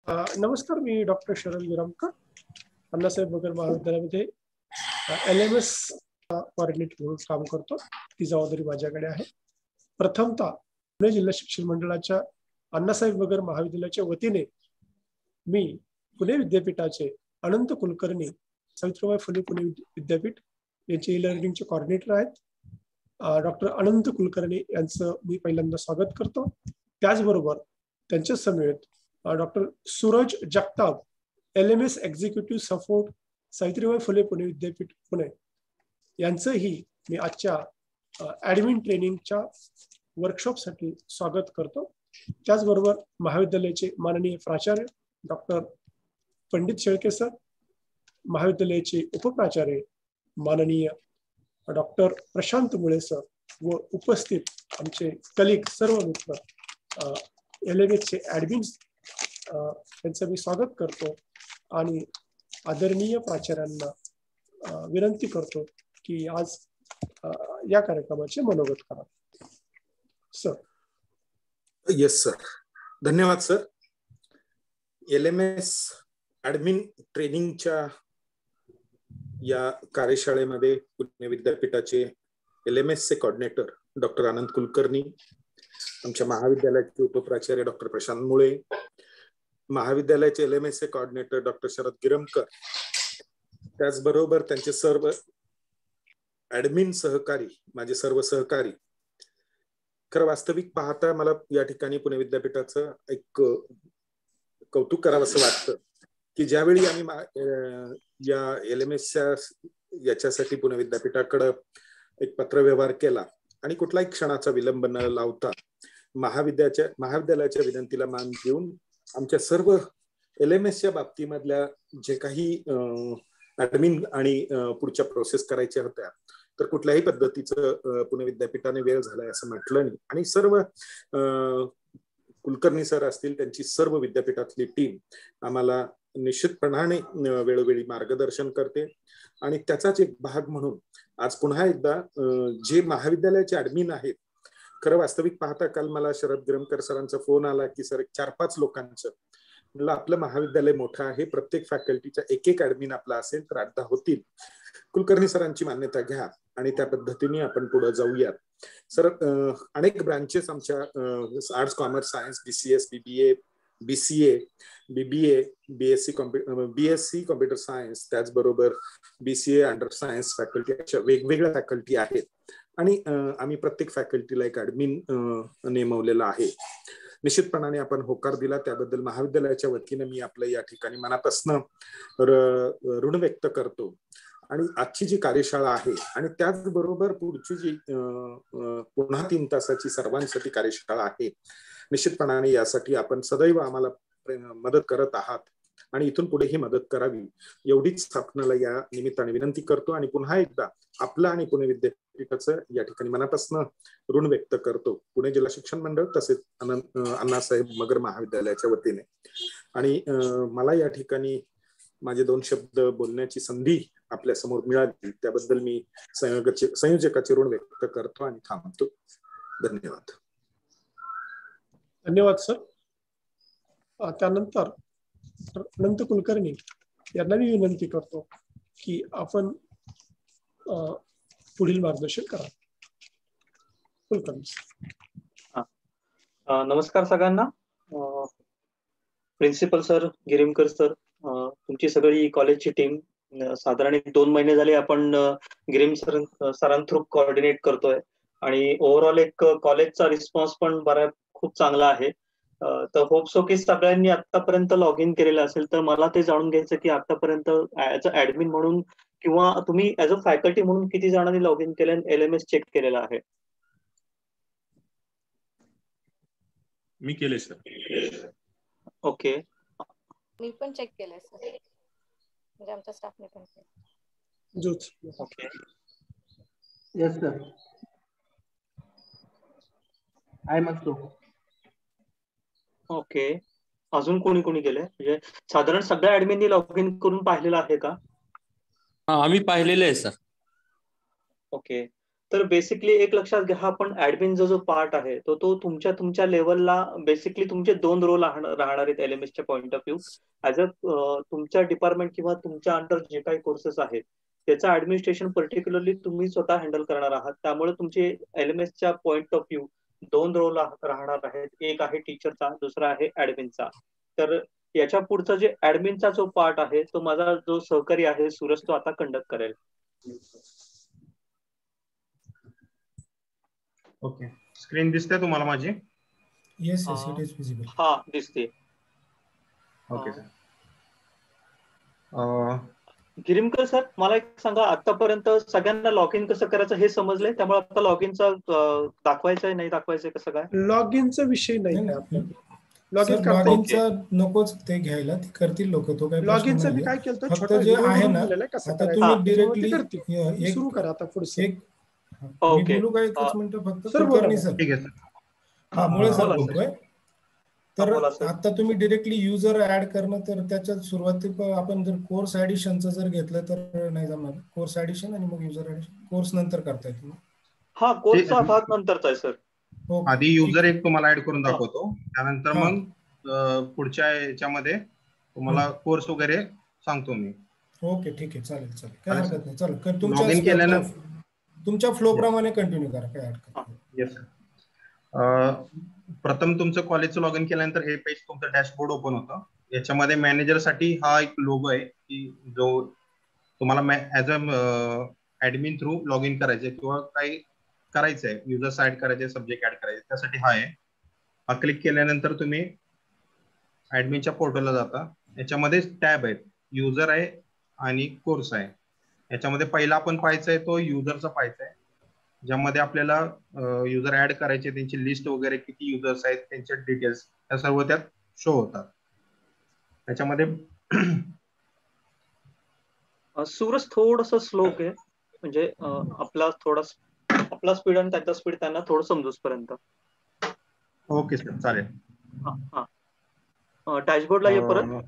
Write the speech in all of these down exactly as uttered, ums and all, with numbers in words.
अ, नमस्कार, मी डॉक्टर शरद गिरमकर, अण्णासाहेब मगर महाविद्यालयामध्ये एल एम एस कॉर्डिनेटर म्हणून काम करतो. ती जबाबदारी माझ्याकडे आहे. प्रथमतः पुणे जिल्हा शिक्षण मंडळाच्या अण्णासाहेब मगर महाविद्यालयाच्या वतीने मी पुणे विद्यापीठाचे अनंत कुलकर्णी, सावित्रीबाई फुले पुणे विद्यापीठ यांचे ई लर्निंगचे कॉर्डिनेटर आहेत डॉक्टर अनंत कुलकर्णी यांचं मी पहिल्यांदा स्वागत करतो. त्याचबरोबर त्यांच्या समेत doctor Suraj Jagtap, L M S executive support, Savitribai Phule Pune विद्यापीठ पुणे यांचंही मी आजच्या ॲडमिन ट्रेनिंगच्या वर्कशॉपसाठी स्वागत करतो. त्याचबरोबर महाविद्यालयाचे माननीय प्राचार्य डॉक्टर पंडित शेळके सर, महाविद्यालयाचे उपप्राचार्य माननीय डॉक्टर प्रशांत मुळे सर व उपस्थित आमचे कलिग सर्व मित्र एल एम एसचे ॲडमिन्स त्यांचं मी स्वागत करतो आणि आदरणीय प्राचार्यांना विनंती करतो की आज या कार्यक्रमाचे मनोगत करा. सर. येस सर, धन्यवाद sir. L M S admin ट्रेनिंगच्या या कार्यशाळेमध्ये पुणे विद्यापीठाचे एल एम एस चे कॉर्डिनेटर डॉक्टर अनंत कुलकर्णी, आमच्या महाविद्यालयाचे उपप्राचार्य डॉक्टर प्रशांत मुळे, महाविद्यालयाचे एल एम एस चे कॉर्डिनेटर डॉक्टर शरद गिरमकर, त्याचबरोबर त्यांचे सर्व ॲडमिन सहकारी, माझे सर्व सहकारी. खरं वास्तविक पाहता मला या ठिकाणी पुणे विद्यापीठाचं एक कौतुक करावं असं वाटतं की ज्यावेळी आम्ही या एल एम एसच्या याच्यासाठी पुणे विद्यापीठाकडे एक पत्रव्यवहार केला आणि कुठलाही क्षणाचा विलंब न लावता महाविद्याच्या महाविद्यालयाच्या विनंतीला मान देऊन आमच्या सर्व एल एम एसच्या बाबतीमधल्या जे काही ॲडमिन आणि पुढच्या प्रोसेस करायच्या होत्या तर कुठल्याही पद्धतीचं पुणे विद्यापीठाने वेळ झालाय असं म्हटलं नाही. आणि सर्व कुलकर्णी सर असतील, त्यांची सर्व विद्यापीठातली टीम आम्हाला निश्चितपणाने वेळोवेळी मार्गदर्शन करते. आणि त्याचाच एक भाग म्हणून आज पुन्हा एकदा जे महाविद्यालयाचे ॲडमिन आहेत, खरं वास्तविक पाहता काल मला शरद गिरमकर सरांचा फोन आला की सर एक चार पाच लोकांचं, म्हणलं आपलं महाविद्यालय मोठं आहे, प्रत्येक फॅकल्टीचा एक एक ॲडमिन आपला असेल तर अड्डा होतील. कुलकर्णी सरांची मान्यता घ्या आणि त्या पद्धतीने आपण पुढे जाऊयात. सर, अनेक ब्रांचेस आमच्या arts, commerce, science, BCS, BBA, BCA, BBA, BSc computer BSc computer science, त्याचबरोबर बीसीए अंडर सायन्स फॅकल्टी, अशा वेगवेगळ्या फॅकल्टी आहेत. आणि आम्ही प्रत्येक फॅकल्टीला एक ॲडमिन नेमवलेला आहे. निश्चितपणाने आपण होकार दिला त्याबद्दल महाविद्यालयाच्या वतीने मी आपलं या ठिकाणी मनापासून ऋण व्यक्त करतो. आणि आजची जी कार्यशाळा आहे आणि त्याचबरोबर पुढची जी पुन्हा तीन तासाची सर्वांसाठी कार्यशाळा आहे, निश्चितपणाने यासाठी आपण सदैव आम्हाला मदत करत आहात आणि इथून पुढे ही मदत करावी एवढीच आपणाला या निमित्ताने विनंती करतो. आणि पुन्हा एकदा आपलं आणि पुणे विद्यापीठाचं या ठिकाणी मनापासून ऋण व्यक्त करतो, पुणे जिल्हा शिक्षण मंडळ तसेच अण्णासाहेब मगर महाविद्यालयाच्या वतीने. आणि मला या ठिकाणी माझे दोन शब्द बोलण्याची संधी आपल्या समोर मिळाली त्याबद्दल मी संयोजकाचे संयोजकाचे ऋण व्यक्त करतो आणि थांबतो. धन्यवाद. धन्यवाद सर. त्यानंतर अनंत कुलकर्णी यांना मी विनंती करतो की आपण पुढील मार्गदर्शन करा. कुलकर्णी. नमस्कार सगळ्यांना. प्रिन्सिपल सर, गिरमकर सर, तुमची सगळी कॉलेजची टीम, साधारण एक दोन महिने झाले आपण गिरीम सर सरां थ्रू कोऑर्डिनेट करतोय आणि ओव्हरऑल एक कॉलेजचा रिस्पॉन्स पण बऱ्या खूप चांगला आहे. तर होप सो की सगळ्यांनी आतापर्यंत लॉग इन केलेलं असेल. तर मला ते जाणून घ्यायचं की आतापर्यंत ऍज अ ऍडमिन म्हणून किंवा तुम्ही ऍज अ फॅकल्टी म्हणून किती जणांनी लॉग इन केलं, एल एम एस चेक केलेला आहे? मी केले सर. ओके. मी पण चेक केलंय सर, म्हणजे आमच्या स्टाफने पण केलं. जोच. Okay. Yes sir. I must go. Okay. अजून कोणी कोणी केलंय? म्हणजे साधारण सगळ्या ऍडमिननी लॉग इन करून पाहिलेलं आहे का? हा, आम्ही पाहिलेलं आहे सर. ओके. तर बेसिकली एक लक्षात घ्या, हा पण ऍडमिनचा जो पार्ट आहे तो तो तुमच्या तुमच्या लेवलला बेसिकली तुमचे दोन रोल राहणार आहेत एलएमएसच्या point of view. As a तुमच्या डिपार्टमेंट किंवा तुमच्या अंडर जे काही कोर्सेस आहेत त्याचं ऍडमिनिस्ट्रेशन पर्टिक्युलरली तुम्ही स्वतः हँडल करणार आहात. त्यामुळे तुमचे एलएमएसच्या पॉईंट ऑफ व्ह्यू दोन रोल राहणार आहेत. एक आहे टीचरचा, दुसरा आहे ऍडमिनचा. तर याच्या पुढचा जे ऍडमिनचा जो पार्ट आहे तो माझा जो सहकारी आहे सूरज तो आता कंडक्ट करेल. ओके, स्क्रीन दिसते तुम्हाला माझी? Yes yes, it is visible. हा दिसते. Okay sir. गिरीमकर सर, मला एक सांगा, आतापर्यंत सगळ्यांना लॉग इन कसं करायचं हे समजलंय, त्यामुळे आता लॉग इनचा दाखवायचं आहे नाही दाखवायचं कसं काय? लॉग इनचा विषय नाही नाही, आपल्याला. नाही. लॉग इन सर, करता लॉग इनचा नकोच ते घ्यायला, ते करतील लोक. तो काय लॉग प्रश्न इनचं मी नाहीये. काय केलं फक्त छोटा जे व्हिडिओ आहे बनवून ना, दिलेला आहे, कसं आता करायचं. तुम्ही हा, डिरेक्टली करतील. एक सुरू करा आता पुढचं. एक ओके. मी बोलू का एकच मिनिट फक्त? सर, बोला. कुलकर्णी सर. ठीक आहे सर. हा, मुळे सर बोला सर. बोलतोय. तर बोला सर. आता तुम्ही डिरेक्टली युजर ऍड करणं, तर त्याच्यात सुरुवाती आपण जर कोर्स ऍडिशनचं जर घेतलं तर नाही जमणार. कोर्स ऍडिशन आणि मग युजर ऍडिशन कोर्स नंतर करता येईल. हा, कोर्सचा भाग नंतरचा आहे सर. आधी युजर एक तुम्हाला ऍड करून दाखवतो, त्यानंतर हा. मग अं, पुढच्या याच्यामध्ये तुम्हाला कोर्स वगैरे सांगतो मी. ओके, ठीक आहे, चालेल चालेल, काय चालेल. हरकत नाही. चालेल, कर लॉग इन तुमच्या केल्यानं तुमच्या फ्लो प्रमाणे कंटिन्यू करा, काय हरकत नाही. Yes sir. प्रथम तुमचं कॉलेजचं लॉग इन केल्यानंतर हे पेज तुमचं डॅशबोर्ड ओपन होतं. याच्यामध्ये मॅनेजर साठी हा एक लोगो आहे की जो तुम्हाला as a admin through log in करायचे किंवा काही करायचं आहे, युजर्स ऍड करायचे, सब्जेक्ट ऍड करायचे, त्यासाठी हा आहे. हा क्लिक केल्यानंतर तुम्ही ऍडमिनच्या पोर्टलला जाता. याच्यामध्ये टॅब आहेत, युजर आहे आणि कोर्स आहे. याच्यामध्ये पहिला आपण पाहायचा आहे तो युजरचा पाहायचा आहे, ज्यामध्ये आपल्याला युजर ऍड करायचे, त्यांची लिस्ट वगैरे, किती युजर्स आहेत, त्यांचे डिटेल्स, या सर्व त्यात शो होतात. त्याच्यामध्ये सूरज थोडस स्लो आहे, म्हणजे आपला थोडा आपला स्पीड आणि त्याचा स्पीड त्यांना थोडं समजूस पर्यंत. ओके सर, चालेल. हा, डॅशबोर्डला ये परत.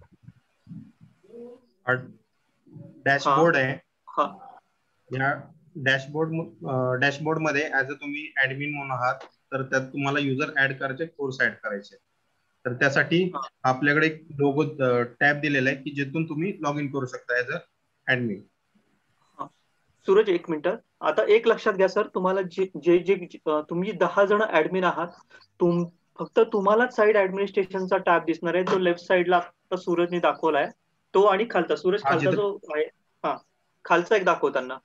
डॅशबोर्ड आहे. हा, या डॅशबोर्ड डॅशबोर्ड मध्ये ऍज अ तुम्ही ऍडमिन म्हणून आहात, तर त्यात तुम्हाला युजर ऍड करायचे, कोर्स ऍड करायचे. तर त्यासाठी आपल्याकडे एक लोगो टॅब दिलेला आहे की जिथून तुम्ही लॉग इन करू शकता ऍज अ ऍडमिन. सूरज एक मिनिट, आता एक लक्षात घ्या सर, तुम्हाला जे जे जे तुम्ही दहा जण ऍडमिन आहात, तुम फक्त तुम्हालाच साईड ऍडमिनिस्ट्रेशनचा टॅब दिसणार आहे, जो लेफ्ट साईडला आता सूरजने दाखवलाय तो, आणि खालचा सूरज खालचा जो आहे, हा खालचा एक दाखव त्यांना,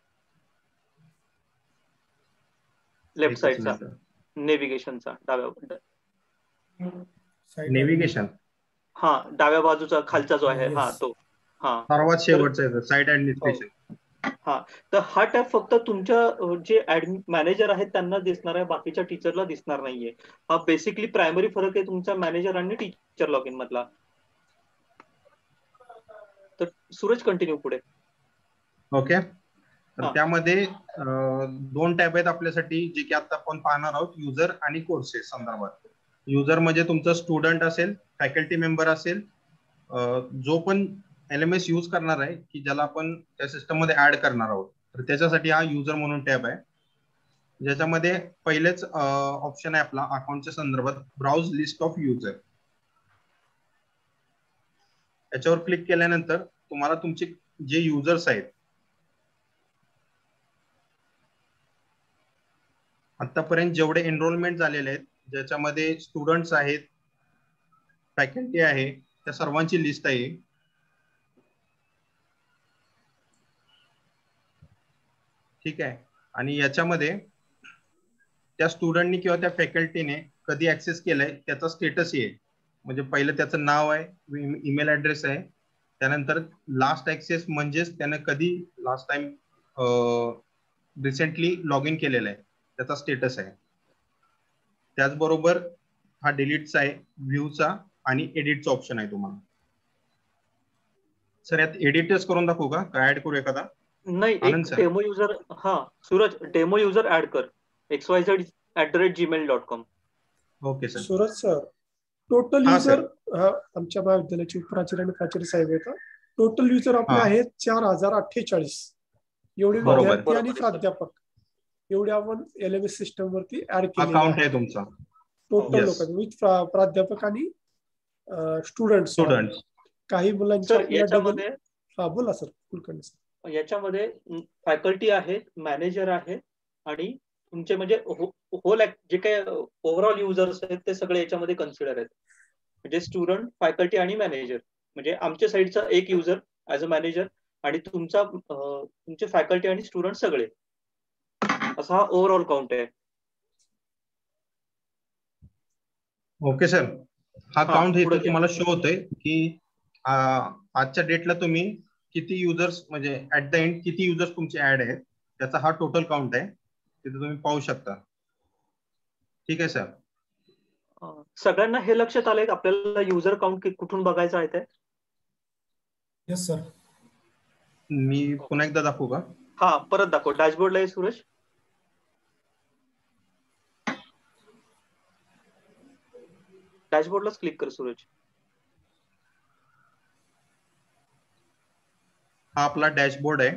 लेफ्ट साईडचा नेव्हिगेशनचा डाव्या नेव्हिगेशन, हा डाव्या बाजूचा खालचा जो आहे, हा तो, हा सर्वात शेवटचा साईड ऍडमिनिस्ट्रेशन. हा, तर हा टॅब फक्त तुमच्या जे मॅनेजर आहेत त्यांना दिसणार आहे, बाकीच्या टीचरला दिसणार नाहीये. हा बेसिकली प्रायमरी फरक आहे तुमच्या मॅनेजर आणि टीचर लॉग इन मधला. तर सूरज कंटिन्यू पुढे. ओके, तर त्यामध्ये दोन टॅब आहेत आपल्यासाठी, जे की आता आपण पाहणार आहोत, युजर आणि कोर्सेस संदर्भात. युजर म्हणजे तुमचा स्टुडंट असेल, फॅकल्टी मेंबर असेल, जो पण एलएमएस यूज करणार आहे की ज्याला आपण त्या सिस्टम मध्ये ऍड करणार आहोत, तर त्याच्यासाठी हा युजर म्हणून टॅब आहे, ज्याच्यामध्ये पहिलेच ऑप्शन आहे आपला अकाउंटच्या संदर्भात, ब्राउज लिस्ट ऑफ युजर. याच्यावर क्लिक केल्यानंतर तुम्हाला तुमचे जे युजर्स आहेत, आतापर्यंत जेवढे एनरोलमेंट झालेले आहेत, ज्याच्यामध्ये स्टुडंट्स आहेत, फॅकल्टी आहे, त्या सर्वांची लिस्ट आहे. ठीक आहे, आणि याच्यामध्ये त्या स्टुडंटनी किंवा त्या फॅकल्टीने कधी ऍक्सेस केलंय त्याचा स्टेटस येईल. म्हणजे पहिलं त्याचं नाव आहे, ईमेल ऍड्रेस आहे, त्यानंतर लास्ट ऍक्सेस म्हणजेच त्याने कधी last time recently log in केलेलं आहे त्याचा स्टेटस आहे. त्याचबरोबर हा डिलीटचा आहे, व्ह्यूचा आणि एडिटचा ऑप्शन आहे तुम्हाला. सर यात एडिटच करून दाखवू का, काय ऍड करू एखादा? नाही, एक डेमो युजर, हा सूरज डेमो युजर ऍड कर, X Y Z at the rate Gmail dot com. Okay sir. Suraj sir, total user आमच्या महाविद्यालयाचे उपप्राचार्य आणि प्राचार्य साहेब आहेत. टोटल युजर आपले आहेत चार हजार अठ्ठेचाळीस एवढे विद्यार्थी आणि प्राध्यापक. एवढे आपण एल एम एस सिस्टम वरती ऍड केले अकाउंट आहे तुमचा टोटल लोकांचे विथ प्राध्यापक आणि स्टुडंट स्टुडंट. काही मुलांच्या सर याच्यामध्ये हा बोला सर कुलकर्णी सर. याच्यामध्ये फॅकल्टी आहेत, मॅनेजर आहे आणि तुमचे म्हणजे होल जे काही ओव्हरऑल युजर्स आहेत ते सगळे याच्यामध्ये कन्सिडर आहेत. म्हणजे स्टुडंट, फॅकल्टी आणि मॅनेजर. म्हणजे आमच्या साईडचा एक युजर ऍज अ मॅनेजर आणि तुमचा तुमचे फॅकल्टी आणि स्टुडंट सगळे, असा हा ओव्हरऑल काउंट आहे. Okay sir. हा काउंट हे तुम्हाला शो होतोय की आजच्या डेटला तुम्ही किती युजर्स म्हणजे ऍट द एंड किती युजर्स तुमचे ऍड आहेत त्याचा हा टोटल काउंट आहे. तिथे तुम्ही पाहू शकता. ठीक आहे सर. सगळ्यांना हे लक्षात आलंय आपल्याला युजर काउंट कुठून बघायचं आहे ते? Yes sir. मी पुन्हा एकदा दाखवू का? हा परत दाखव. डॅशबोर्डला आहे सूरज. डॅशबोर्डलाच क्लिक कर सूरज. हा आपला डॅशबोर्ड आहे.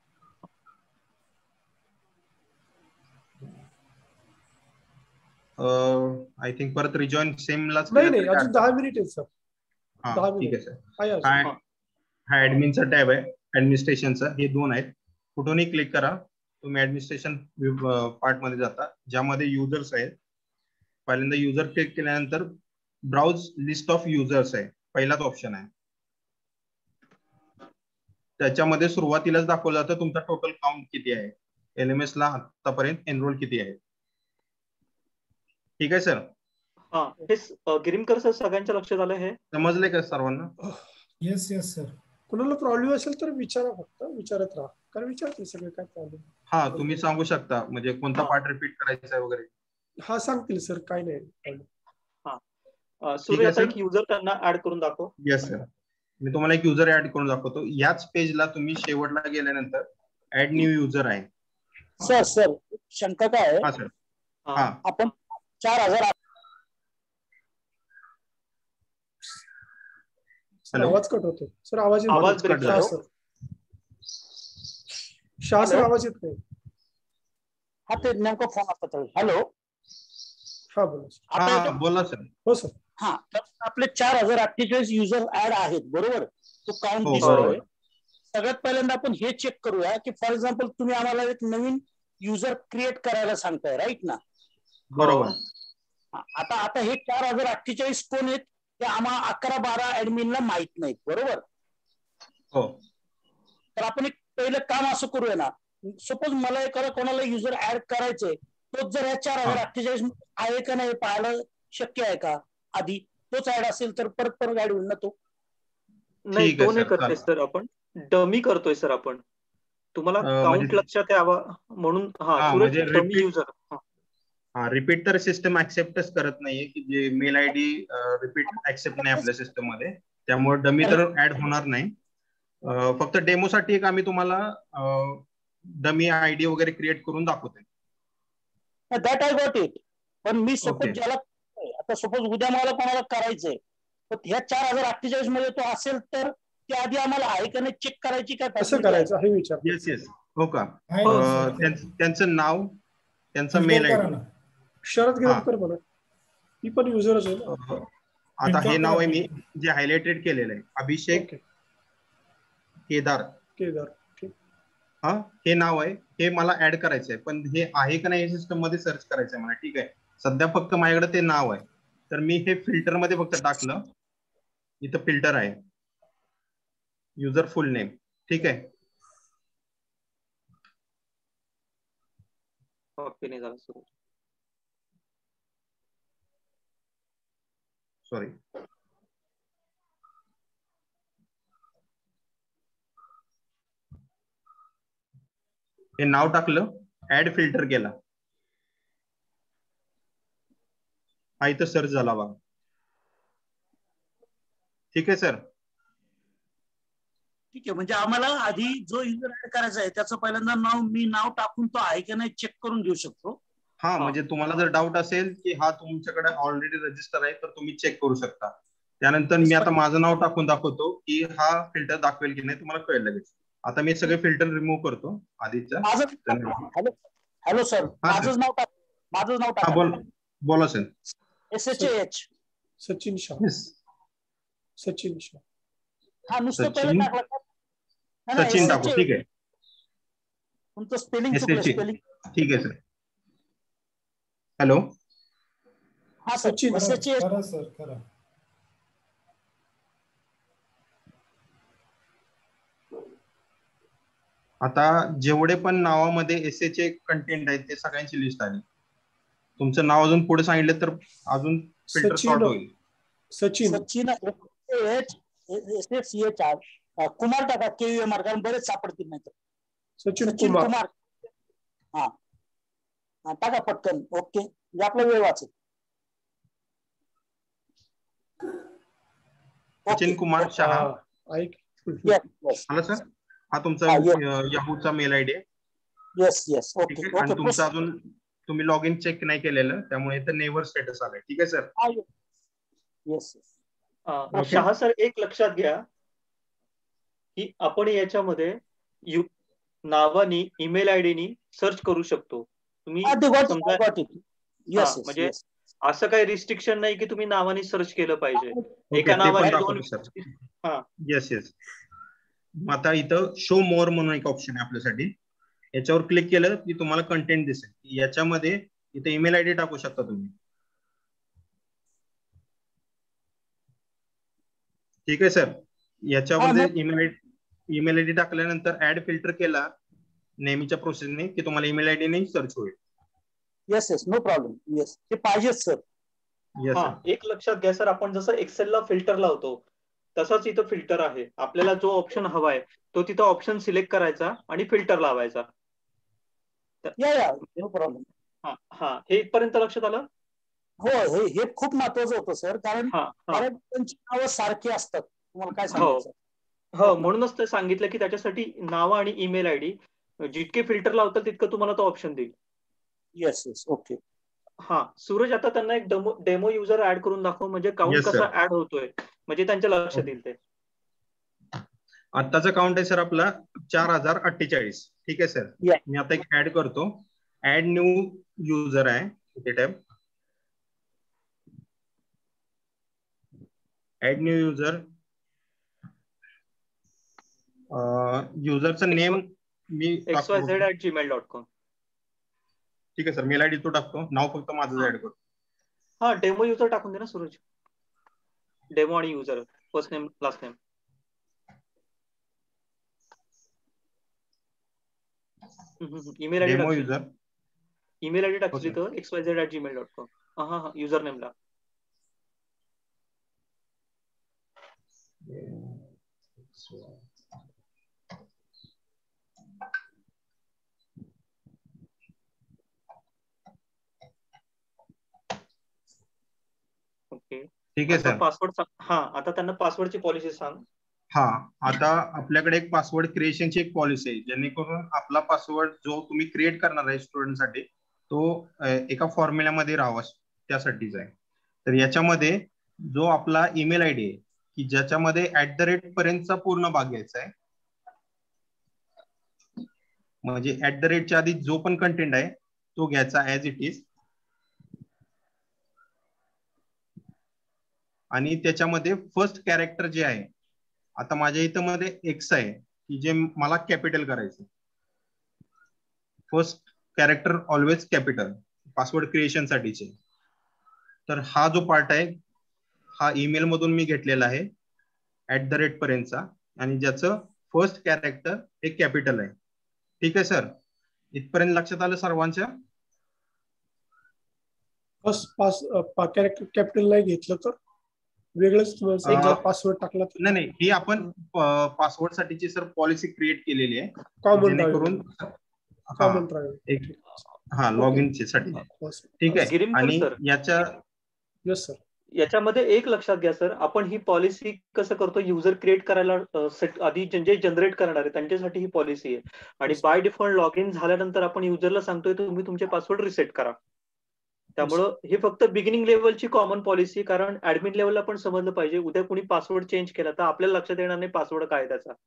आय थिंक परत रिजॉइन सेम लाच नाही नाही अजून दहा मिनिट आहे सर. हा ठीक आहे सर. हा ऍडमिनचा टॅब आहे, ऍडमिनिस्ट्रेशनचा. हे दोन आहेत. कुठूनही क्लिक करा तुम्ही ऍडमिनिस्ट्रेशन पार्ट मध्ये जाता ज्यामध्ये युजर्स आहेत. पहिल्यांदा युजर क्लिक केल्यानंतर ब्राउज लिस्ट ऑफ युजर्स आहे पहिलाच ऑप्शन आहे. त्याच्यामध्ये सुरुवातीलाच दाखवलं जातं तुमचा टोटल काउंट किती आहे, एल एम एस ला आतापर्यंत एनरोल किती आहे. ठीक आहे सर. हा हे गिरीमकर सर सगळ्यांच्या लक्षात आलं हे? समजले का सर्वांना? Yes yes sir. कुणाला प्रॉब्लेम असेल तर विचारा, फक्त विचारत राहा कारण विचारते सगळे काय प्रॉब्लेम. हा तुम्ही सांगू शकता म्हणजे कोणता पार्ट रिपीट करायचा आहे वगैरे. हा सांगतील सर काय नाही. हा सूर्य एक युजर त्यांना ऍड करून दाखव. Yes sir. मी तुम्हाला एक युजर ऍड करून दाखवतो. याच पेजला तुम्ही शेवटला गेल्यानंतर ऍड न्यू युजर आहे. सर सर शंका काय आहे? हा सर. हा आपण चार हजार आवाज कट होतो सर. आवाज आवाज कट झाला. शाह सर आवाज येत नाही. हा ते नेमका फोन असता. हॅलो हा बोला. हा बोला सर. हो सर. हा तर आपले चार हजार अठ्ठेचाळीस युजर ऍड आहेत बरोबर. तो काउंट हो, दिसतोय. सगळ्यात पहिल्यांदा आपण हे चेक करूया की फॉर एक्झाम्पल तुम्ही आम्हाला एक नवीन युजर क्रिएट करायला सांगताय राईट ना? बरोबर. आता आता हे चार हजार अठ्ठेचाळीस कोण आहेत ते आम्हा अकरा बारा ऍडमिनला माहित नाहीत बरोबर. हो. तर आपण एक पहिलं काम असं करूया ना, सपोज मला एखादा कोणाला युजर ऍड करायचंय तोच जर ह्या चार हजार अठ्ठेचाळीस आहे का नाही पाहायला शक्य आहे का? आधी तोच ऍड असेल तर परत परत ऍड होईल ना तो? नाही तो नाही करतोय सर, आपण डमी करतोय सर. आपण तुम्हाला काउंट लक्षात यावं म्हणून हा सूरज डमी युजर. हा रिपीट तर सिस्टम ऍक्सेप्टच करत नाहीये की जे मेल आयडी रिपीट ऍक्सेप्ट नाही आपल्या सिस्टम मध्ये. त्यामुळे डमी तर ऍड होणार नाही. फक्त डेमोसाठी एक आम्ही तुम्हाला डमी आयडी वगैरे क्रिएट करून दाखवतोय. That I got it. पण मी सपोज ज्याला आता सपोज उद्या मला कोणाला करायचंय तर ह्या चार हजार अठ्ठेचाळीस मध्ये तो असेल तर ते आधी आम्हाला आहे का नाही चेक करायची काय? कसं करायचं हे विचार. Yes yes. हो का. त्यांचं नाव, त्यांचा मेल आयडी. शरद गिरमकर म्हणा. ही पण युजरच आहे. आता हे नाव आहे मी जे हायलाइटेड केलेलं आहे, अभिषेक केदार. केदार. हा हे नाव आहे. हे मला ऍड करायचं आहे पण हे आहे का नाही सिस्टम मध्ये सर्च करायचं आहे मला. ठीक आहे. सध्या फक्त माझ्याकडे ते नाव आहे तर मी हे फिल्टर मध्ये फक्त टाकलं. इथं फिल्टर आहे युजर फुल नेम. ठीक आहे. ओके नाही झालं सुरू. सॉरी. हे नाव टाकलं, ऍड फिल्टर केला. हा इथं सर्च झाला बघा. ठीक आहे सर. ठीक आहे. म्हणजे आम्हाला आधी जो युजर ऍड करायचा आहे त्याचं पहिल्यांदा नाव मी नाव टाकून तो आहे की नाही चेक करून घेऊ शकतो. हा म्हणजे तुम्हाला जर डाऊट असेल की हा तुमच्याकडे ऑलरेडी रजिस्टर आहे तर तुम्ही चेक करू शकता. त्यानंतर मी आता माझं नाव टाकून दाखवतो की हा फिल्टर दाखवेल की नाही तुम्हाला कळेल लगेच. आता मी सगळे फिल्टर रिमूव्ह करतो आधीचा. हॅलो हॅलो सर, माझंच नाव टाक, माझंच नाव टाका. बोल बोला sir. S H H Sachin Shah. Sachin Shah. हा नुसतं पहिलं टाकलं. सचिन टाकू, ठीक आहे. तुमचं स्पेलिंग चुकलं, स्पेलिंग. ठीक आहे सर. हॅलो. हा सचिन एस एच एच. करा सर करा. आता जेवढे पण नावामध्ये एस एच ए कंटेंट आहेत ते सगळ्यांची लिस्ट आली. तुमचं नाव अजून पुढे सांगितलं तर अजून फिल्टर सॉर्ट होईल. Sachin Sachin H S H C H R Kumar टाका, के यू एम आर, कारण बरेच सापडतील नाही तर. सचिन सचिन कुमार. कुमार. हा हा टाका पटकन. ओके, म्हणजे आपला वेळ वाचेल. सचिन कुमार शहा. ऐक आला सर. हा तुमचा याहूचा मेल आयडी आहे. Yes yes. ओके आणि ओके. तुमचं अजून तुम्ही लॉग इन चेक नाही केलेलं, त्यामुळे इथं नेव्हर स्टेटस आलंय. ठीक आहे सर. येस. शहा सर, एक लक्षात घ्या की आपण याच्यामध्ये नावानी ईमेल आयडीनी सर्च करू शकतो. तुम्ही समजा म्हणजे असं काही रिस्ट्रिक्शन नाही की तुम्ही नावाने सर्च केलं पाहिजे. एका नावाने दोन. Yes yes. आता इथं शो मोर म्हणून एक ऑप्शन आहे आपल्यासाठी. याच्यावर क्लिक केलं की तुम्हाला कंटेंट दिसेल. याच्यामध्ये इथे ईमेल आयडी टाकू शकता तुम्ही. ठीक आहे सर. याच्यामध्ये ईमेल आयडी ईमेल आयडी टाकल्यानंतर ऍड फिल्टर केला नेहमीच्या प्रोसेसने की तुम्हाला ईमेल आयडी ने सर्च होईल. Yes yes, no problem. Yes, ते पाहिजेच सर. हा, एक लक्षात घ्या सर, आपण जसं एक्सेलला फिल्टर लावतो तसाच इथं फिल्टर आहे. आपल्याला जो ऑप्शन हवाय तो तिथं ऑप्शन सिलेक्ट करायचा आणि फिल्टर लावायचा. या या, नो प्रॉब्लेम. हा हा, हे इथपर्यंत लक्षात आलं? हो, हे हे खूप महत्वाचं होतं सर, कारण कारण त्यांची नावं सारखी असतात. तुम्हाला काय सांगायचं? हो, म्हणूनच ते सांगितलं की त्याच्यासाठी नाव आणि ईमेल आयडी जितके फिल्टर लावतात तितकं तुम्हाला तो ऑप्शन देईल. Yes yes. ओके. हा, सूरज, आता त्यांना एक डेमो डेमो युजर ऍड करून दाखव, म्हणजे काउंट कसा ऍड होतोय, म्हणजे त्यांच्या लक्षात येईल ते. आताचा काउंट आहे सर आपला चार हजार अठ्ठेचाळीस. ठीक आहे सर. मी आता एक ऍड करतो. ऍड न्यू युजर आहे इथे टॅब. Add new user. युजरचं नेम मी X Y Z at Gmail dot com. ठीक आहे सर. मेल आयडी तो टाकतो. नाव फक्त माझं ऍड करतो. हा, डेमो युजर टाकून दे ना सूरज. डेमो आणि user, first name last name. Email ID demo user. Email ID टाकली तर X Y Z at Gmail dot com. हा हा, युजर नेमला. ओके, ठीक आहे सर. पासवर्ड. हा, आता त्यांना पासवर्डची पॉलिसी सांग. हा, आता आपल्याकडे एक पासवर्ड क्रिएशनची एक पॉलिसी आहे, जेणेकरून आपला पासवर्ड जो तुम्ही क्रिएट करणार आहे स्टुडंटसाठी तो एका फॉर्म्युल्यामध्ये राहावा, त्यासाठीच आहे. तर याच्यामध्ये जो आपला ईमेल आयडी आहे की ज्याच्यामध्ये ऍट द रेट पर्यंतचा पूर्ण भाग घ्यायचा आहे. म्हणजे ऍट द रेटच्या आधी जो पण कंटेंट आहे तो घ्यायचा ऍज इट इज. आणि त्याच्यामध्ये फर्स्ट कॅरेक्टर जे आहे, आता माझ्या इथं मध्ये एक्स आहे की जे मला कॅपिटल करायचं. First character always capital password creation साठीचे. तर हा जो पार्ट आहे हा ईमेल मधून मी घेतलेला आहे ऍट द रेट पर्यंतचा, आणि ज्याचं फर्स्ट कॅरेक्टर हे कॅपिटल आहे. ठीक आहे सर. इथपर्यंत लक्षात आलं सर्वांच्या? फर्स्ट पास कॅरेक्टर कॅपिटल नाही घेतलं तर वेगळंच पासवर्ड टाकला तर? नाही नाही, ही आपण पासवर्ड साठीची सर पॉलिसी क्रिएट केलेली आहे, जेणेकरून हा लॉग इन साठी. ठीक आहे. आणि याच्या यस सर, याच्यामध्ये एक लक्षात घ्या सर, आपण ही पॉलिसी कसं करतो, युजर क्रिएट करायला आधी जे जनरेट करणार आहे त्यांच्यासाठी ही पॉलिसी आहे, आणि बाय डिफॉल्ट लॉग इन झाल्यानंतर आपण युजरला सांगतोय तुम्ही तुमचे पासवर्ड रिसेट करा. त्यामुळं हे फक्त बिगिनिंग लेवलची कॉमन पॉलिसी, कारण ऍडमिन लेवलला पण समजलं पाहिजे उद्या कुणी पासवर्ड चेंज केला तर आपल्याला लक्षात येणार नाही पासवर्ड काय त्याचा.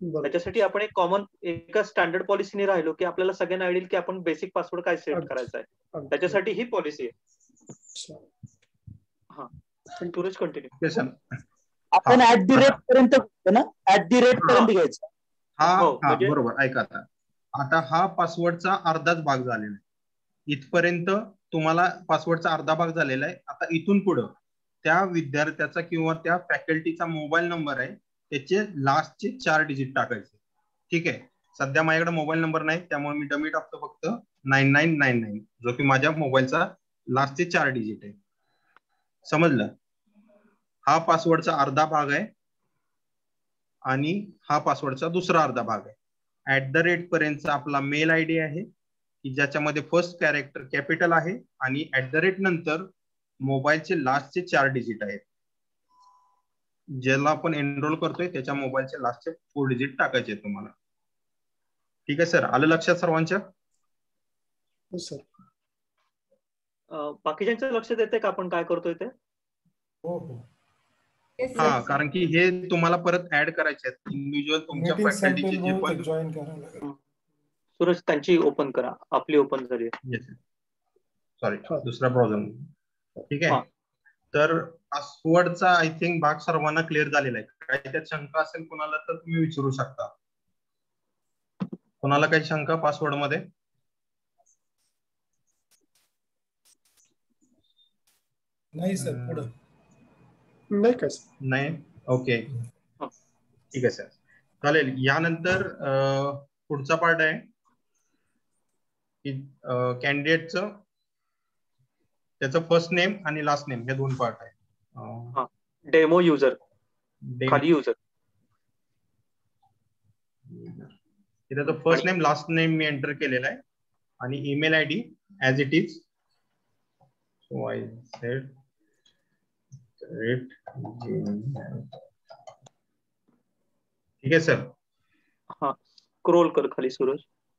त्याच्यासाठी आपण एक कॉमन एका स्टँडर्ड पॉलिसीने राहिलो की आपल्याला सगळ्यांना आयडियल की आपण बेसिक पासवर्ड काय सेट करायचा आहे, त्याच्यासाठी ही पॉलिसी आहे. हा सूरज कंटिन्यू. आपण ऍट दी रेट पर्यंत ना ऍट दी रेट पर्यंत घ्यायचं. हा बरोबर. ऐका आता आता हा पासवर्डचा अर्धाच भाग झालेला आहे. इथपर्यंत तुम्हाला पासवर्डचा अर्धा भाग झालेला आहे. आता इथून पुढं त्या विद्यार्थ्याचा किंवा त्या फॅकल्टीचा मोबाईल नंबर आहे, त्याचे लास्टचे चार डिजिट टाकायचे. ठीक आहे. सध्या माझ्याकडे मोबाईल नंबर नाही, त्यामुळे मी डमी टाकतो फक्त नाईन नाईन नाईन नाईन, जो की माझ्या मोबाईलचा लास्टचे चार डिजिट आहे. समजलं? हा पासवर्डचा अर्धा भाग आहे आणि हा पासवर्डचा दुसरा अर्धा भाग आहे. ऍट द रेट पर्यंतचा आपला मेल आयडी आहे की ज्याच्यामध्ये फर्स्ट कॅरेक्टर कॅपिटल आहे आणि ऍट द रेट नंतर मोबाईलचे लास्टचे चार डिजिट आहेत. ज्याला आपण एनरोल करतोय त्याच्या मोबाईलचे लास्टचे फोर डिजिट टाकायचे तुम्हाला. ठीक आहे सर, आलं लक्षात सर्वांच्या? हो सर. बाकीच्यांच्या लक्षात येते का आपण काय करतोय ते? हो हो. हा, कारण की हे तुम्हाला परत ऍड करायचे आहेत इंडिव्हिज्युअल तुमच्या फॅकल्टीचे जे पण जॉईन करायला लागेल. सूरज त्यांची ओपन करा, आपली ओपन झाली. सॉरी, दुसरा ब्राउझर. ठीक आहे. तर पासवर्डचा आय थिंक भाग सर्वांना क्लिअर झालेला आहे. काही त्यात शंका असेल कोणाला तर तुम्ही विचारू शकता. कोणाला काही शंका पासवर्ड मध्ये? नाही सर, पुढे नाही काय नाही. ओके, ठीक आहे सर, चालेल. यानंतर पुढचा पार्ट आहे की कॅन्डिडेटचं त्याचं फर्स्ट नेम आणि लास्ट नेम हे दोन पार्ट आहे. डेमो युजर, खाली युजर. त्याचं फर्स्ट नेम लास्ट नेम मी एंटर केलेला आहे आणि email I D as it is. So I said ठीक आहे सर. हा, स्क्रोल कर खाली सूरज.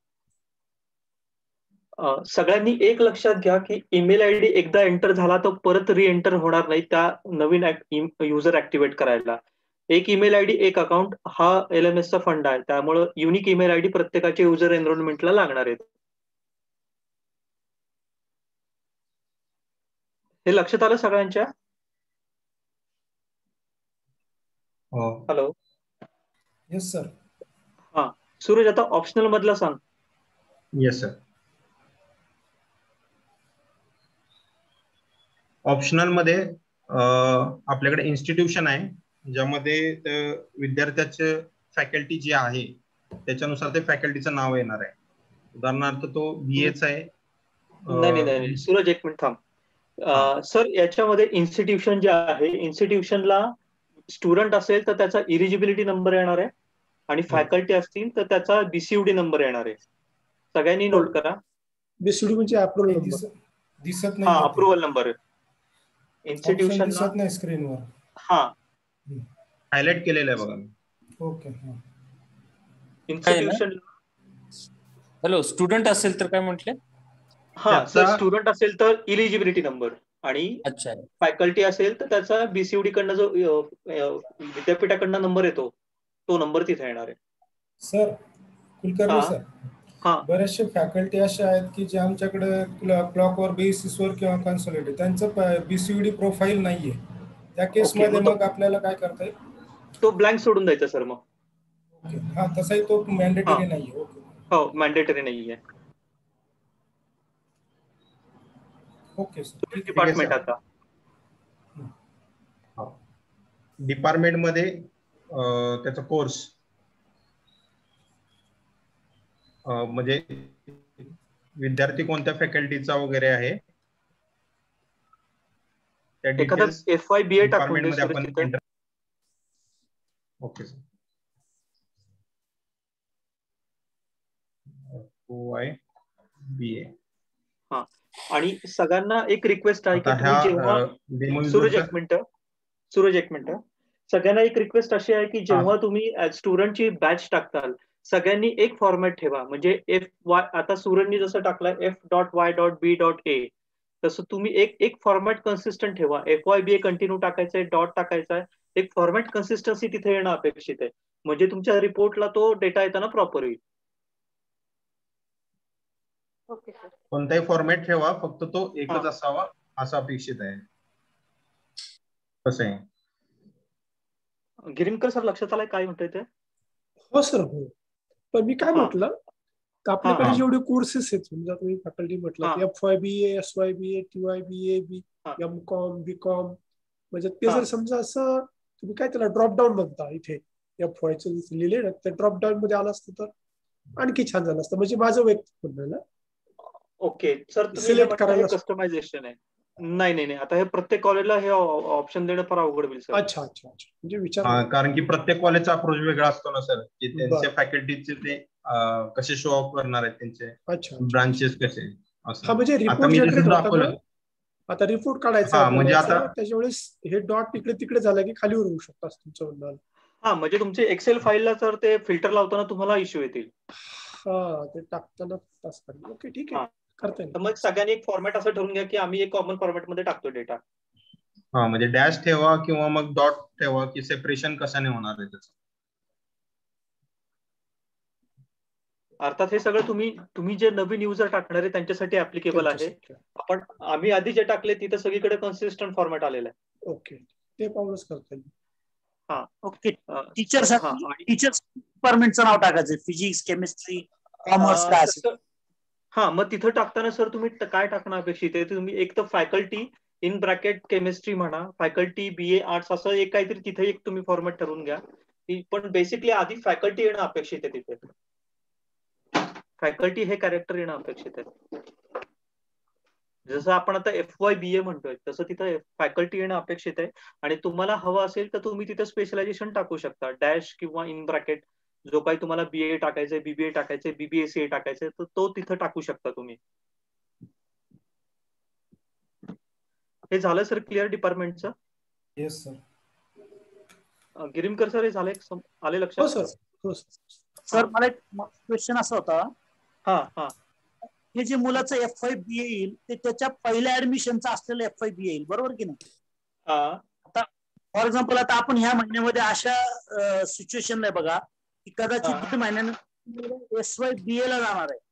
सगळ्यांनी एक लक्षात घ्या की ईमेल आयडी एकदा एंटर झाला तर परत रि एंटर होणार नाही त्या नवीन युजर ऍक्टिव्हेट करायला. एक ईमेल आयडी एक अकाउंट हा एल एम एस चा फंड आहे, त्यामुळे युनिक ईमेल आयडी प्रत्येकाच्या युजर एनरोलमेंटला लागणार आहेत. हे लक्षात आलं सगळ्यांच्या? हॅलो. Yes sir. हा सूरज, आता ऑप्शनल मधला सांग. Yes sir. ऑप्शनल मध्ये आपल्याकडे इन्स्टिट्यूशन आहे, ज्यामध्ये विद्यार्थ्याचे फॅकल्टी जे आहे त्याच्यानुसार ते फॅकल्टीचं नाव येणार आहे. उदाहरणार्थ तो बीएच आहे. नाही नाही सूरज, एक मिनिट थांब. सर, याच्यामध्ये इन्स्टिट्यूशन जे आहे, इन्स्टिट्यूशनला स्टुडंट असेल तर त्याचा इलिजिबिलिटी नंबर येणार आहे आणि फॅकल्टी असतील तर त्याचा बीसीयूडी नंबर येणार आहे. सगळ्यांनी नोट करा. बीसीयूडी म्हणजे अप्रुव्हल नंबर दिसत नाही. हा, अप्रुव्हल नंबर. इन्स्टिट्यूशन दिसत नाही स्क्रीनवर. हा, हायलाइट केलेलं आहे बघा. ओके. इन्स्टिट्यूशन. हॅलो, स्टुडंट असेल तर काय म्हटले? हा सर, स्टुडंट असेल तर इलिजिबिलिटी नंबर आणि फॅकल्टी असेल तर त्याचा बीसीयूडी कडनं जो विद्यापीठाकडनं नंबर येतो तो नंबर तिथे येणार आहे. सर, कुलकर्णी सर, बरेचसे फॅकल्टी असे आहेत की जे आमच्याकडे क्लॉकवर बेसिसवर किंवा कन्सोलिडेट त्यांचं बीसीयूडी प्रोफाईल नाहीये. त्या केसमध्ये मग आपल्याला काय करता येईल? तो ब्लँक सोडून द्यायचा सर. मग हा, तसाही तो मॅन्डेटरी नाहीये. ओके. हो, मॅन्डेटरी नाहीये. Okay sir. डिपार्टमेंट आता डिपार्टमेंट मध्ये त्याचा कोर्स म्हणजे विद्यार्थी कोणत्या फॅकल्टीचा वगैरे आहे. एखादा एफ वाय बी ए टाकून आपण. Okay sir. Y B A. हा, आणि सगळ्यांना एक रिक्वेस्ट आहे की तुम्ही जेव्हा सूरज एक मिनिट सूरज एक मिनिट सगळ्यांना एक रिक्वेस्ट अशी आहे की जेव्हा तुम्ही स्टुडंटची बॅच टाकताल सगळ्यांनी एक फॉर्मॅट ठेवा. म्हणजे एफ वाय, आता सूरजनी जसं टाकलं F dot Y dot B dot A, तसं तुम्ही एक एक फॉर्मॅट कन्सिस्टंट ठेवा. F Y B A continue टाकायचंय, डॉट टाकायचा आहे. एक फॉर्मॅट कन्सिस्टन्सी तिथे येणं अपेक्षित आहे. म्हणजे तुमच्या रिपोर्टला तो डेटा येताना प्रॉपर येईल. Okay sir. कोणताही फॉर्मॅट ठेवा, फक्त तो एकच असावा असं अपेक्षित आहे. कसं आहे गिरीमकर सर, लक्षात आलंय काय म्हणतोय ते? हो सर हो. पण मी काय म्हटलं तर आपल्याकडे जेवढे कोर्सेस आहेत, समजा तुम्ही फॅकल्टी म्हटलं F Y B A, S Y B A, T Y B A, B M com, B com, म्हणजे ते जर समजा असं तुम्ही काय त्याला ड्रॉप डाऊन म्हणता, इथे एफ वायचं लिहिले ना, त्या ड्रॉप डाऊन मध्ये आलं असतं तर आणखी छान झालं असतं. म्हणजे माझं वैयक्तिक म्हणणं. ओके सर, सिलेक्ट करायला कस्टमायझेशन आहे. नाही नाही नाही, आता हे प्रत्येक कॉलेजला हे ऑप्शन देणं फार अवघड होईल सर. अच्छा अच्छा अच्छा, म्हणजे विचार कारण की प्रत्येक कॉलेजचा अप्रोच वेगळा असतो ना सर, की त्यांच्या फॅकल्टीचे ते कसे शो ऑफ करणार आहेत, त्यांचे ब्रांचेस कसे. हा म्हणजे रिपोर्ट जनरेट होता ना, आता रिपोर्ट काढायचा म्हणजे आता त्याच्या वेळेस हे डॉट इकडे तिकडे झालं की खाली होऊ शकतात तुमचं म्हणणं. हा म्हणजे तुमचे एक्सेल फाईलला जर ते फिल्टर लावताना तुम्हाला इश्यू येतील. हा ते टाकताना. ओके ठीक आहे, करता येईल. मग सगळ्यांनी एक फॉर्मॅट असं ठरवून घ्या की आम्ही एक कॉमन फॉर्मॅट मध्ये टाकतो डेटा. हा म्हणजे डॅश ठेवा किंवा मग डॉट ठेवा, की सेपरेशन कशाने होणार आहे त्याचं. अर्थात हे सगळं तुम्ही तुम्ही जे नवीन युजर टाकणार आहे त्यांच्यासाठी ऍप्लिकेबल आहे. आपण आम्ही आधी जे टाकले तिथे सगळीकडे कन्सिस्टंट फॉर्मॅट आलेला आहे. ओके, ते पाहूनच करता येईल. हा ओके. टीचर टीचर्स डिपार्टमेंटचं नाव टाकायचं, फिजिक्स, केमिस्ट्री, कॉमर्स काय असेल. हा मग तिथं टाकताना सर तुम्ही काय टाकणं अपेक्षित आहे, तुम्ही एक तर फॅकल्टी इन ब्रॅकेट केमिस्ट्री म्हणा, फॅकल्टी बीए आर्ट्स, असं एक काहीतरी तिथे एक तुम्ही फॉर्मॅट ठरवून घ्या. पण बेसिकली आधी फॅकल्टी येणं अपेक्षित आहे. तिथे फॅकल्टी हे कॅरेक्टर येणं अपेक्षित आहे. जसं आपण आता एफ वाय बी ए म्हणतोय तसं तिथं फॅकल्टी येणं अपेक्षित आहे. आणि तुम्हाला हवं असेल तर तुम्ही तिथे स्पेशलायझेशन टाकू शकता, डॅश किंवा इन ब्रॅकेट. जो काही तुम्हाला बीए टाकायचंय, बीबीए टाकायचंय, बीबीएससीए टाकायचंय, तर तो तिथं टाकू शकता तुम्ही. हे झालं सर क्लिअर डिपार्टमेंटचं? Yes sir. गिरीमकर सर हे झालं आले लक्षात? हो सर. हो सर, मला एक क्वेश्चन असा होता. हा हा हे जे मुलाचं एफ आय बी येईल ते त्याच्या पहिल्या ऍडमिशनचं असलेलं एफ आय बी येईल, बरोबर की नाही? हा. आता फॉर एक्झाम्पल आता आपण ह्या महिन्यामध्ये अशा सिच्युएशन आहे बघा की कदाचित दीड महिन्यानंतर एस वाय बी ए ला जाणार आहे,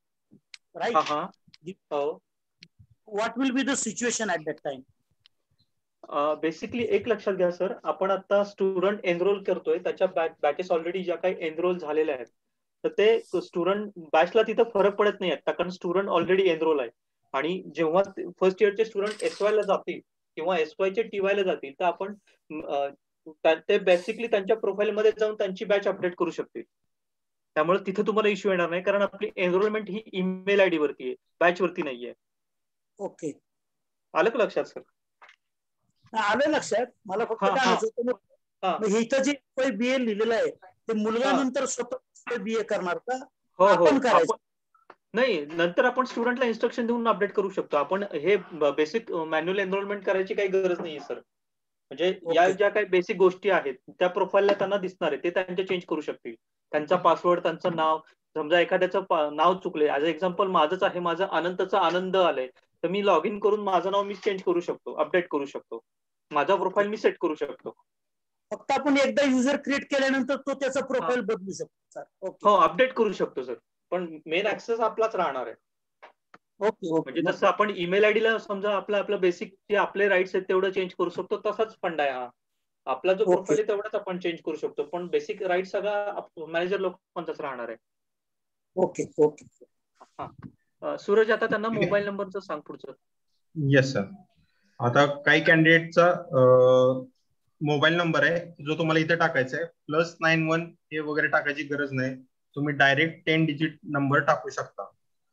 right? What will be the situation at that time? Basically एक लक्षात घ्या सर, आपण आता स्टुडंट एनरोल करतोय, त्याच्या बॅचेस ऑलरेडी ज्या काही एनरोल झालेल्या आहेत, तर ते स्टुडंट बॅचला तिथं फरक पडत नाही आहेत, कारण स्टुडंट ऑलरेडी एनरोल आहे. आणि जेव्हा फर्स्ट इयरचे स्टुडंट एस वाय ला जातील किंवा एस वाय चे टी वाय ला जातील, तर आपण ते बेसिकली त्यांच्या प्रोफाईलमध्ये जाऊन त्यांची बॅच अपडेट करू शकतील. त्यामुळे तिथे तुम्हाला इश्यू येणार नाही, कारण आपली एनरोलमेंट ही ईमेल आयडी वरती आहे, बॅच वरती नाहीये. ओके, आलं का लक्षात सर? आलं लक्षात. मला फक्त काय म्हणायचं, इथं जे बी ए लिहिलेलं आहे ते मुलगा नंतर स्वतः बी ए करणार का? हो हो करायचं नाही, नंतर आपण स्टुडंटला इन्स्ट्रक्शन देऊन अपडेट करू शकतो. आपण हे बेसिक मॅन्युअल एनरोलमेंट करायची काही गरज नाहीये सर. म्हणजे या ज्या काही बेसिक गोष्टी आहेत त्या प्रोफाईलला त्यांना दिसणार आहे, ते त्यांचे चेंज करू शकतील. त्यांचा पासवर्ड, त्यांचं नाव, समजा एखाद्याचं नाव चुकले, ऍज एक्झाम्पल माझंच आहे, माझं अनंतचा आनंद आलंय, तर मी लॉग इन करून माझं नाव मी चेंज करू शकतो, अपडेट करू शकतो, माझा प्रोफाईल मी सेट करू शकतो. फक्त आपण एकदा युजर क्रिएट केल्यानंतर तो त्याचा प्रोफाईल बदलू शकतो सर. हो, अपडेट करू शकतो सर, पण मेन ऍक्सेस आपलाच राहणार आहे. Okay okay. म्हणजे जसं आपण ईमेल आयडीला समजा आपलं आपलं बेसिक जे आपले राईट्स आहेत तेवढं चेंज करू शकतो, तसाच फंड आहे हा. आपला जो प्रोफाईल आहे तेवढाच आपण चेंज करू शकतो, पण बेसिक राईट सगळा मॅनेजर लोकांचाच राहणार आहे. Okay okay. हा सूरज, आता त्यांना मोबाईल नंबरचं सांग पुढचं. Yes sir. आता काही कॅन्डिडेटचा मोबाईल नंबर आहे जो तुम्हाला इथे टाकायचा आहे, प्लस नाईन वन हे वगैरे टाकायची गरज नाही, तुम्ही डायरेक्ट टेन डिजिट नंबर टाकू शकता.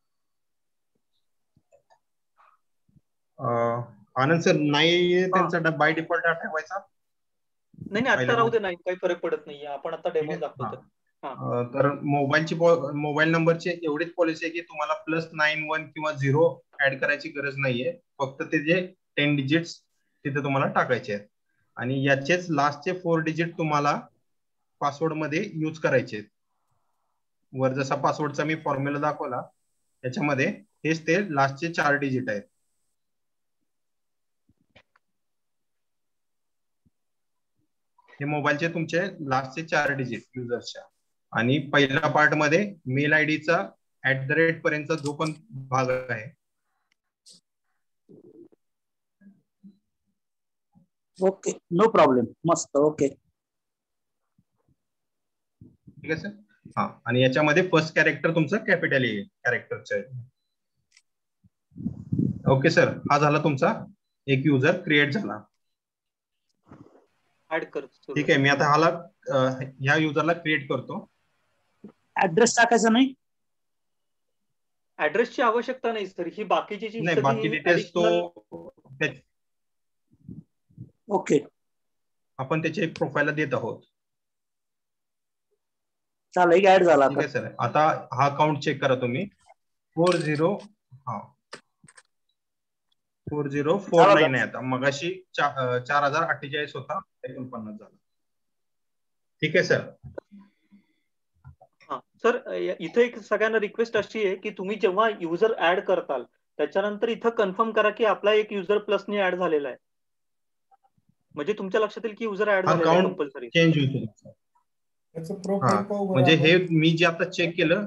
आनंद सर, नाही त्यांचा बाय डिफॉल्ट ठेवायचा? नाही नाही, आता राहू दे, नाही काही फरक पडत नाहीये, आपण आता डेमो दाखवतो. तर मोबाईलची मोबाईल नंबरची एवढीच पॉलिसी आहे की तुम्हाला प्लस नाईन वन किंवा झिरो ऍड करायची गरज नाहीये, फक्त ते जे टेन डिजिट्स तिथे तुम्हाला टाकायचे आहेत आणि याचेच लास्टचे फोर डिजिट तुम्हाला पासवर्ड मध्ये यूज करायचे आहेत. वर जसा पासवर्डचा मी फॉर्म्युला दाखवला त्याच्यामध्ये हेच ते लास्टचे चार डिजिट आहेत. हे मोबाईलचे तुमचे लास्टचे चार डिजिट युजर्सच्या, आणि पहिल्या पार्ट मध्ये मेल आयडीचा ऍट द रेट पर्यंतचा जो पण भाग आहे. ओके, नो प्रॉब्लेम, मस्त. ओके, ठीक आहे सर. हा, आणि याच्यामध्ये फर्स्ट कॅरेक्टर तुमचं कॅपिटल आहे कॅरेक्टरचं आहे. ओके सर, हा झाला तुमचा एक युजर क्रिएट झाला. ऍड कर. ठीक आहे, मी आता हाला ह्या युजरला क्रिएट करतो. ऍड्रेस टाकायचा नाही, ऍड्रेसची आवश्यकता नाही सर. ही बाकीची जी नाही, बाकी डिटेल्स तो ओके आपण त्याची एक प्रोफाईलला देत आहोत. चालेल, ऍड झाला. ठीक आहे सर, आता हा अकाउंट चेक करा तुम्ही. फोर झिरो हा फोर झिरो फोर नाईन आहे. आता मगाशी चार हजार अठ्ठेचाळीस होता, एकोणपन्नास झाला. ठीक आहे सर. हा सर, इथे एक सगळ्यांना रिक्वेस्ट अशी आहे की तुम्ही जेव्हा युजर ऍड करताल त्याच्यानंतर इथं कन्फर्म करा की आपला एक युजर प्लसने ऍड झालेला आहे. म्हणजे तुमच्या लक्षात येईल की युजर ऍड झालेला आहे कंपल्सरी. चेंज होतो. म्हणजे हे मी जे आता चेक केलं.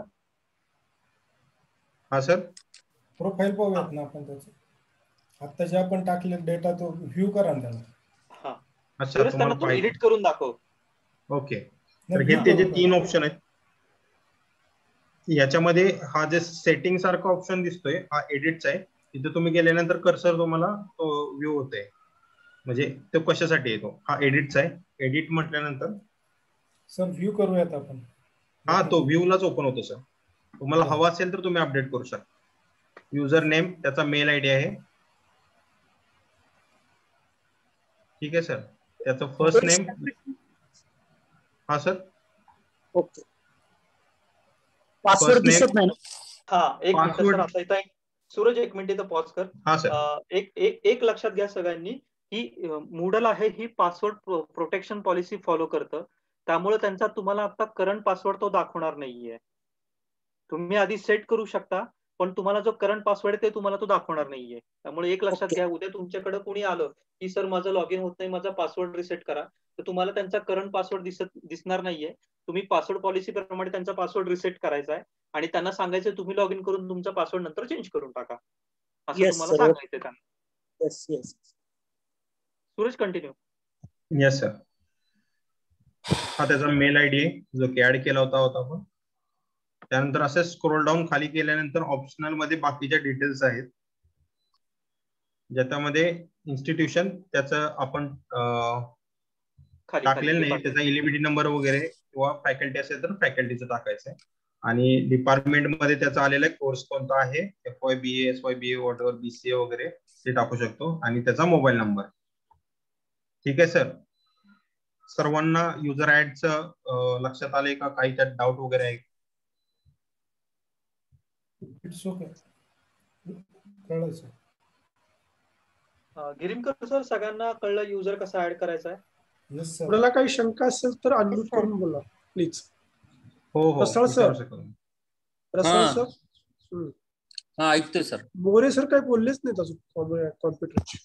हा सर, प्रोफाईल पाहूयात ना आपण त्याचं. आता जे आपण टाकले डेटा तो व्ह्यू करा ना त्याला. हा, अच्छा, तुम्हाला तो एडिट करून दाखव. ओके, तर हे त्याचे तीन ऑप्शन आहेत. याच्यामध्ये हा जे सेटिंग सारखा ऑप्शन दिसतोय हा एडिटचा आहे. तिथे तुम्ही गेल्यानंतर कर्सर तुम्हाला तो व्ह्यू होतोय. म्हणजे तो कशासाठी येतो, हा एडिटचा आहे. एडिट म्हटल्यानंतर सर व्ह्यू करूयात आपण. हा, तो व्ह्यूलाच ओपन होतो सर. तुम्हाला हवा असेल तर तुम्ही अपडेट करू शकता. युजर नेम त्याचा मेल आयडी आहे. ठीक आहे सर, त्याचं फर्स्ट नेम. हा सर, ओके. पासवर्ड दिसत नाही ना. हा, एक मिनिट सर. आता इथं सूरज एक मिनिट इथं पॉज कर. हा सर, एक एक लक्षात घ्या सगळ्यांनी की मूडल आहे ही पासवर्ड प्रोटेक्शन पॉलिसी फॉलो करतं. त्यामुळे त्यांचा तुम्हाला आता करंट पासवर्ड तो दाखवणार नाहीये. तुम्ही आधी सेट करू शकता, पण तुम्हाला जो करंट पासवर्ड आहे ते तुम्हाला तो दाखवणार नाहीये. त्यामुळे एक लक्षात घ्या, उद्या तुमच्याकडे कोणी आलं की सर माझं लॉग इन होत नाही, माझा पासवर्ड रिसेट करा, तर तुम्हाला त्यांचा करंट पासवर्ड दिसत दिसणार नाहीये. तुम्ही पासवर्ड पॉलिसी प्रमाणे त्यांचा पासवर्ड रिसेट करायचा आहे आणि त्यांना सांगायचं तुम्ही लॉग इन करून तुमचा पासवर्ड नंतर चेंज करून टाका, असं तुम्हाला सांगायचं त्यांना. Yes yes. Suraj continue. Yes sir. हा त्याचा मेल आयडी आहे जो की ऍड केला होता होता आपण. त्यानंतर असं स्क्रोल डाऊन खाली केल्यानंतर ऑप्शनल मध्ये बाकीच्या डिटेल्स आहेत, ज्याच्यामध्ये इन्स्टिट्यूशन त्याचं आपण टाकलेलं नाही. त्याचा इलिबिलिटी नंबर वगैरे किंवा फॅकल्टी असेल तर फॅकल्टीचं टाकायचं आहे. आणि डिपार्टमेंट मध्ये त्याचा आलेला कोर्स कोणता आहे, F Y B A, S Y B A, whatever, B C A वगैरे ते टाकू शकतो. आणि त्याचा मोबाईल नंबर. ठीक आहे सर. सर्वांना युजर ऍडचं लक्षात आलंय का? काही त्यात डाऊट वगैरे आहे? इट्स ओके, कळलं सर. गिरीमकर सर, सगळ्यांना कळलं युजर कसा ऍड करायचा आहे? Yes sir. कोणाला काही शंका असेल तर अनम्यूट करून बोला प्लीज. हो हो, रसाळ सर. रसाळ हा. सर. हा, ऐकतोय सर. मोरे सर काही बोललेच नाहीत अजून कॉम्प्युटरचे.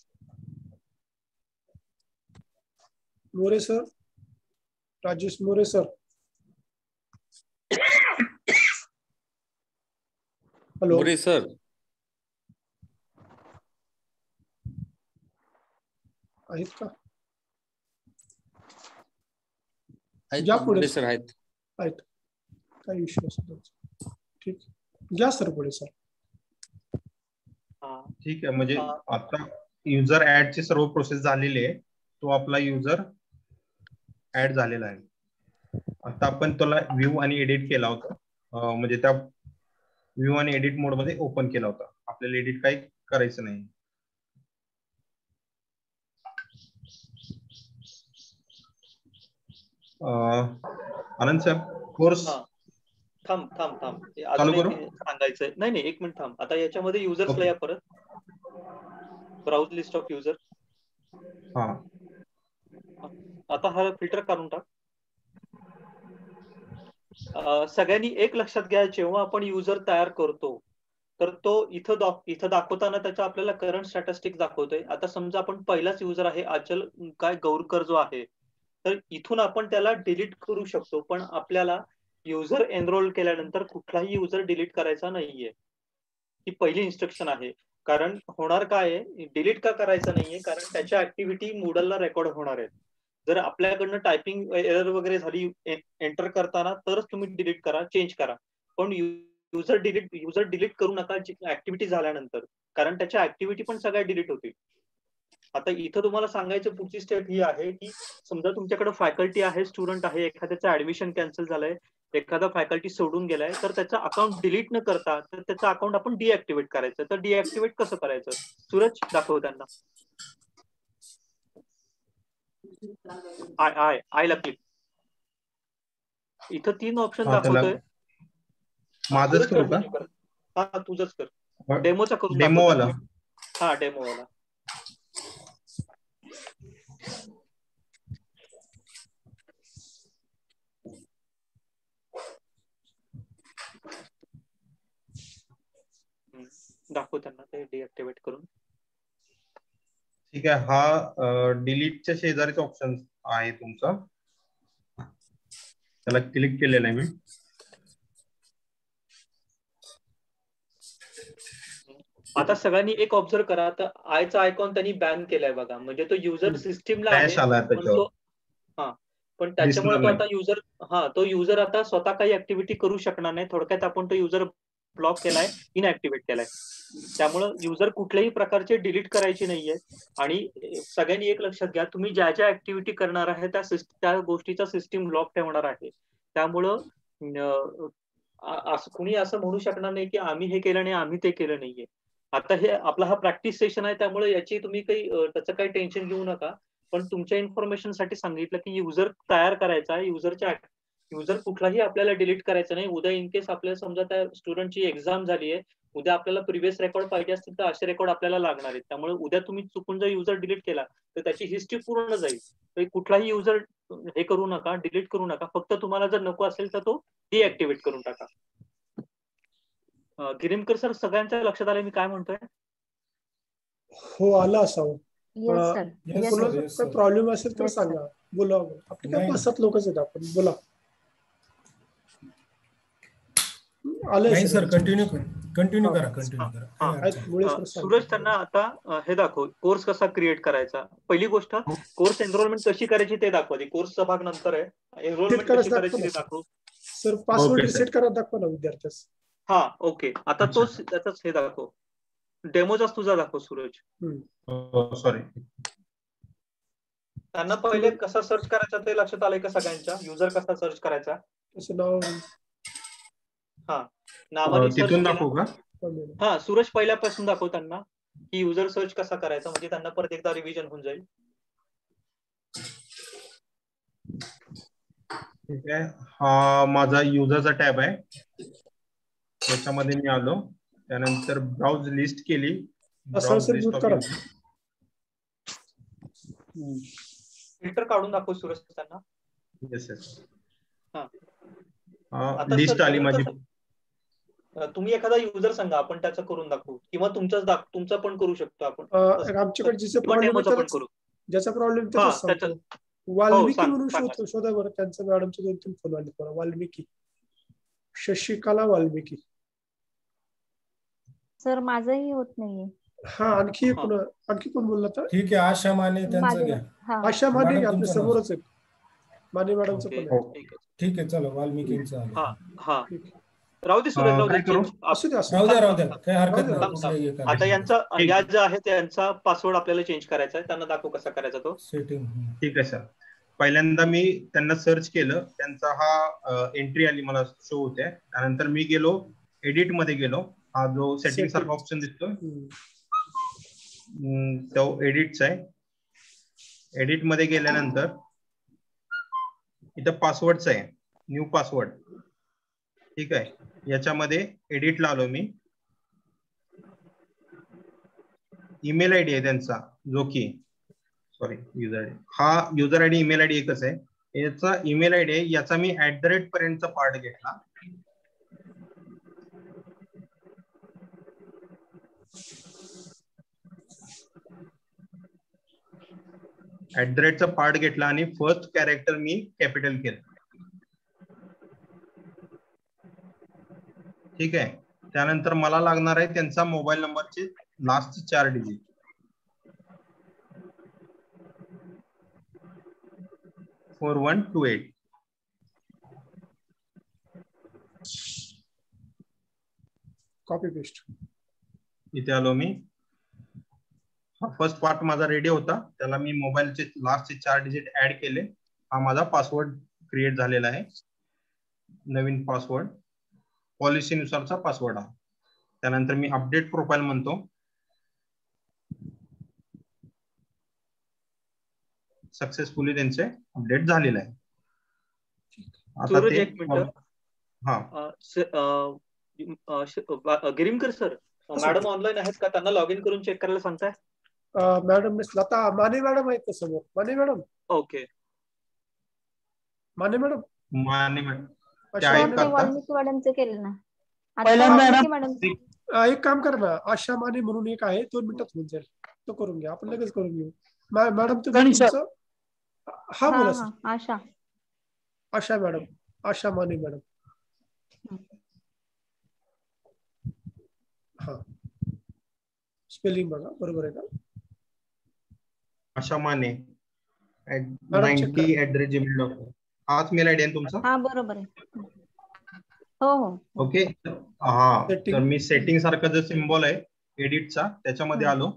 More sir, Rajesh More sir. Hello More sir. आहेत का? आहेत या ना, पुढे मोरे सर आहेत. आहेत. काही इश्यू असेल ठीक, घ्या सर पुढे सर. ठीक आहे, म्हणजे आता युजर ऍडची सर्व प्रोसेस झालेली आहे. तो आपला युजर ऍड झालेला आहे. आता आपण त्याला व्ह्यू आणि एडिट केला होता, म्हणजे त्या व्ह्यू आणि एडिट मोड मध्ये ओपन केला होता. आपल्याला एडिट काही करायचं नाही. आनंद सर, कोर्स थांब थांब थांब अजून सांगायचंय. नाही नाही, एक मिनिट थांब. आता याच्यामध्ये युजर्सला या परत. Browse list of user. हा, आता हा फिल्टर काढून टाक. सगळ्यांनी एक लक्षात घ्या, जेव्हा आपण युजर तयार करतो तर तो इथं दाख इथं दाखवताना त्याचा आपल्याला करंट स्टॅटिस्टिक दाखवतोय. आता समजा आपण पहिलाच युजर आहे अचल काय गौरकर जो आहे, तर इथून आपण त्याला डिलीट करू शकतो, पण आपल्याला युजर एनरोल केल्यानंतर कुठलाही युजर डिलीट करायचा नाहीये. ही पहिली इन्स्ट्रक्शन आहे. कारण होणार काय आहे, डिलीट का करायचं नाहीये, कारण त्याच्या ऍक्टिव्हिटी Moodleला रेकॉर्ड होणार आहेत. जर आपल्याकडनं टायपिंग एरर वगैरे झाली एंटर करताना, तरच तुम्ही डिलीट करा, चेंज करा. पण युजर डिलीट युजर डिलीट करू नका ऍक्टिव्हिटी झाल्यानंतर, कारण त्याच्या ऍक्टिव्हिटी पण सगळ्या डिलीट होतील. आता इथं तुम्हाला सांगायचं पुढची स्टेप ही आहे, की समजा तुमच्याकडे फॅकल्टी आहे, स्टुडंट आहे, एखाद्याचं ऍडमिशन कॅन्सल झालंय, एखादा फॅकल्टी सोडून गेलाय, तर त्याचं अकाउंट डिलीट न करता तर त्याचं अकाउंट आपण डिऍक्टिव्हेट करायचं. तर डिऍक्टिव्हेट कसं करायचं? सूरज दाखव त्यांना. आय आय आयला क्लिक. इथं तीन ऑप्शन दाखवतोय. माझंच करू का? हा तुझंच कर. डेमोचा करून डेमो वाला. हा डेमो वाला. दाखव त्यांना ते डिऍक्टिव्हेट करून. ठीक आहे. हा डिलीटच्या शेजारीचा ऑप्शन आहे तुमचा, त्याला क्लिक केलेला आहे मी. आता सगळ्यांनी एक ऑब्झर्व करा, तर आयचा आयकॉन त्यांनी बॅन केलाय बघा, म्हणजे तो युजर सिस्टीमला आहे, पण तो हा पण त्याच्यामुळे तो आता युजर हा तो युजर आता स्वतः काही ऍक्टिव्हिटी करू शकणार नाही. थोडक्यात आपण तो युजर ब्लॉक केलाय, इनऍक्टिव्हेट केलाय. त्यामुळं युजर कुठल्याही प्रकारचे डिलीट करायचे नाहीये. आणि सगळ्यांनी एक लक्षात घ्या, तुम्ही ज्या ज्या ऍक्टिव्हिटी करणार आहे त्या त्या गोष्टीचा सिस्टीम लॉक ठेवणार आहे. त्यामुळं असं कुणी असं म्हणू शकणार नाही की आम्ही हे केलं नाही, आम्ही ते केलं नाहीये. आता हे आपला हा प्रॅक्टिस सेशन आहे, त्यामुळे याची तुम्ही काही त्याचं काही टेन्शन घेऊ नका. पण तुमच्या इन्फॉर्मेशन साठी सांगितलं की युजर तयार करायचा आहे, युजरच्या युजर कुठलाही आपल्याला डिलीट करायचं नाही. उद्या इन केस आपल्याला समजा त्या स्टुडंटची एक्झाम झाली आहे, उद्या आपल्याला प्रिव्हियस रेकॉर्ड पाहिजे असतील तर असे रेकॉर्ड आपल्याला लागणार आहेत. त्यामुळे उद्या तुम्ही चुकून जर युजर डिलीट केला तर त्याची हिस्ट्री पूर्ण जाईल. तर कुठलाही युजर हे करू नका, डिलीट करू नका. फक्त तुम्हाला जर नको असेल तर तो डिऍक्टिव्हेट करून टाका. गिरीमकर सर, सगळ्यांच्या लक्षात आलं मी काय म्हणतोय? हो, आलं असावं. कोणाला काही प्रॉब्लेम असेल तर सांगा, बोला. आपले काय पाच सात लोकच आहेत आपण, बोला. नाही सर, कंटिन्यू कंटिन्यू करा कंटिन्यू करा. सूरज, त्यांना आता हे दाखव, कोर्स कसा क्रिएट करायचा. पहिली गोष्ट, कोर्स एनरोलमेंट कशी करायची ते दाखवा. कोर्सचा भाग नंतर आहे, एनरोलमेंट कशी करायची ते दाखव. सर, पासवर्ड रिसेट करा दाखवा ना विद्यार्थ्यास. हा ओके, आता तोच त्याचाच हे दाखव. डेमोचाच तुझा दाखव सूरज. सॉरी. त्यांना पहिले कसा सर्च करायचा ते लक्षात आलंय का सगळ्यांच्या? युजर कसा सर्च करायचा? हा, नावाने सर्च केला. हा, सूरज पहिल्यापासून दाखव त्यांना की युजर सर्च कसा करायचा, म्हणजे त्यांना परत एकदा रिव्हिजन होऊन जाईल. ठीक आहे. हा माझा युजरचा टॅब आहे, त्याच्यामध्ये मी आलो. त्यानंतर ब्राउज लिस्ट केली. फिल्टर काढून दाखव सूरज त्यांना. Yes yes. हा, लिस्ट आली माझी. तुम्ही एखादा युजर सांगा, आपण त्याचं करून दाखवू, किंवा तुमचाच दाख तुमचा पण करू शकतो आपण. आमच्याकडे ज्याचा प्रॉब्लेम ज्याचा प्रॉब्लेम त्याचाच सांगतो. वाल्मिकी म्हणून शोध शोधा बरं, त्यांचं मॅडमचे दोन तीन फोन आले. वाल्मिकी, शशिकला वाल्मिकी. सर, माझंही होत नाहीये. हा, आणखी कोण आणखी कोण बोलला तर? ठीक आहे, आशा माने त्यांचं घ्या. आशा माने आपल्या समोरच आहे, माने मॅडमचं पण. ठीक आहे, चलो वाल्मिकींचं. हा हा, राहू दे सूरज, राहू दे. राहू द्या राहू द्या, काही हरकत नाही. आता यांचा या ज्या आहे त्यांचा पासवर्ड आपल्याला चेंज करायचा आहे, त्यांना दाखव कसा करायचा तो. सेटिंग. ठीक आहे सर. पहिल्यांदा मी त्यांना सर्च केलं, त्यांचा हा एंट्री आली मला शो होते. त्यानंतर मी गेलो एडिट मध्ये गेलो. हा जो सेटिंग सारखा ऑप्शन दिसतोय तो एडिटचा आहे. एडिट मध्ये गेल्यानंतर इथं पासवर्डचा आहे, न्यू पासवर्ड. ठीक आहे, याच्यामध्ये एडिटला आलो मी. ईमेल आयडी आहे त्यांचा, जो की सॉरी युजर आयडी. हा युजर आयडी ईमेल आयडी एकच आहे. याचा ईमेल आयडी आहे, याचा मी ऍट द रेट पर्यंतचा पार्ट घेतला. ऍट द रेटचा पार्ट घेतला आणि फर्स्ट कॅरेक्टर मी कॅपिटल केलं. ठीक आहे. त्यानंतर मला लागणार आहे त्यांचा मोबाईल नंबरचे लास्ट चार digit. Four one two eight. Copy paste. इथे आलो मी. हा फर्स्ट पार्ट माझा रेडी होता, त्याला मी मोबाईलचे लास्टचे चार डिजिट ऍड केले. हा माझा पासवर्ड क्रिएट झालेला आहे, नवीन पासवर्ड पॉलिसीनुसारचा पासवर्ड हा. त्यानंतर मी अपडेट प्रोफाइल म्हणतो. सक्सेसफुली त्यांचे अपडेट झालेलं आहे. आता ते हा गिरीमकर सर, मॅडम ऑनलाईन आहेत का? त्यांना लॉग इन करून चेक करायला सांगताय? मॅडम लता माने मॅडम आहेत समोर. Mane madam. Okay. Mane madam. Mane madam Valmiki केलं ना पहिल्यांदा. एक काम कर ना, आशा माने म्हणून एक आहे, दोन मिनिटात होऊन जाईल, तो करून घ्या, आपण लगेच करून घेऊ. मॅडम तुमचं हा बोला sir. Asha Asha madam. Asha Mane madam. हा स्पेलिंग बघा बरोबर आहे का? Asha Mane ninety at the rate Gmail dot com हाच मेल आयडी आहे तुमचा? हा बरोबर आहे. हो हो. ओके. हा तर मी सेटिंग सारखा जो सिम्बॉल आहे एडिटचा त्याच्यामध्ये आलो.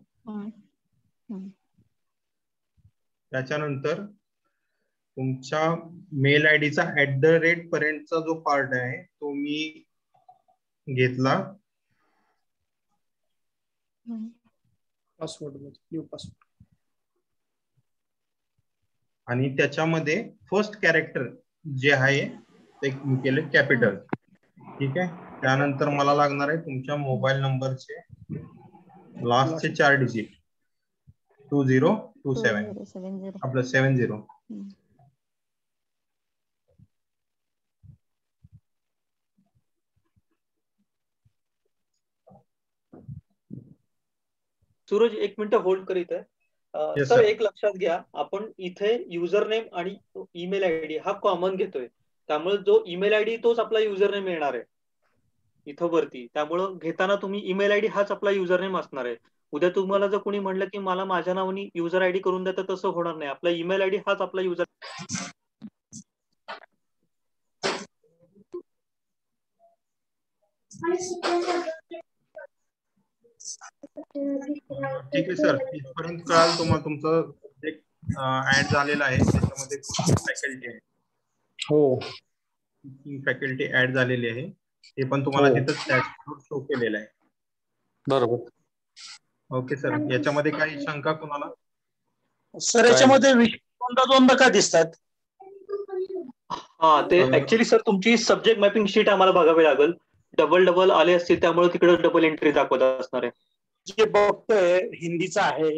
त्याच्यानंतर तुमच्या मेल आयडीचा ऍट द रेट पर्यंतचा जो पार्ट आहे तो मी घेतला. पासवर्ड न्यू पासवर्ड आणि त्याच्यामध्ये फर्स्ट कॅरेक्टर जे आहे ते केले कॅपिटल. ठीक आहे. त्यानंतर मला लागणार आहे तुमच्या मोबाईल नंबरचे लास्टचे चार digit two zero two seven आपलं सेवन झिरो. सूरज एक मिनिट होल्ड करीत आहे. Yes, sir sir. एक लक्षात घ्या, आपण इथे युजर नेम आणि ईमेल आयडी हा कॉमन घेतोय, त्यामुळे जो ईमेल आयडी तोच आपला युजर नेम येणार आहे इथं वरती. त्यामुळं घेताना तुम्ही ईमेल आयडी हाच आपला युजर नेम असणार आहे. उद्या तुम्हाला जर कोणी म्हणलं की मला माझ्या नावाने युजर आयडी करून द्या, तर तसं होणार नाही. आपला ईमेल आयडी हाच आपला युजर. ठीक आहे सर. इथपर्यंत कळाल तुम्हाला तुमचं एक ऍड झालेलं आहे, त्याच्यामध्ये फॅकल्टी आहे. हो फॅकल्टी ऍड झालेली आहे, ते पण तुम्हाला तिथं डॅशबोर्ड शो केलेलं आहे. बरोबर. Okay sir. याच्यामध्ये काही शंका कोणाला? सर याच्यामध्ये दोनदा दोनदा का दिसतात? हा ते ऍक्च्युली सर तुमची सब्जेक्ट मॅपिंग शीट आम्हाला बघावी लागेल. डबल डबल आले असतील त्यामुळे तिकडे डबल एंट्री दाखवत असणार आहे. जे बघतोय हिंदीचा आहे,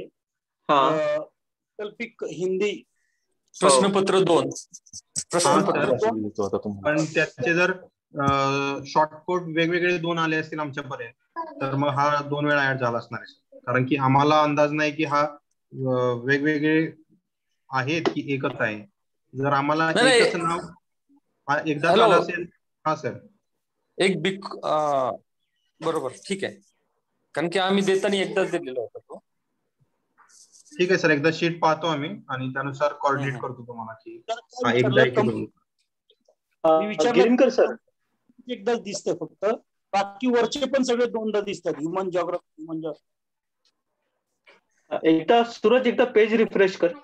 कल्पिक हिंदी प्रश्नपत्र दोन. प्रश्नपत्र पण त्याचे जर शॉर्टकोट वेगवेगळे दोन आले असतील आमच्यापर्यंत तर मग हा दोन वेळा ऍड झाला असणार आहे, कारण की आम्हाला अंदाज नाही की हा वेगवेगळे आहेत की एकच आहे. जर आम्हाला एकच नाव एकदा आलं असेल. हा सर. एक बिग बरोबर ठीक आहे, कारण की आम्ही देताना एकदाच दिलेला होता तो. ठीक आहे सर. एकदा शीट पाहतो आम्ही आणि त्यानुसार कोऑर्डिनेट करतो तुम्हाला की हा एकदा गिरीमकर सर एकदाच दिसतंय फक्त, बाकी वरचे पण सगळे दोनदा दिसतात. Human geography human geography. एकदा सूरज एकदा पेज रिफ्रेश कर.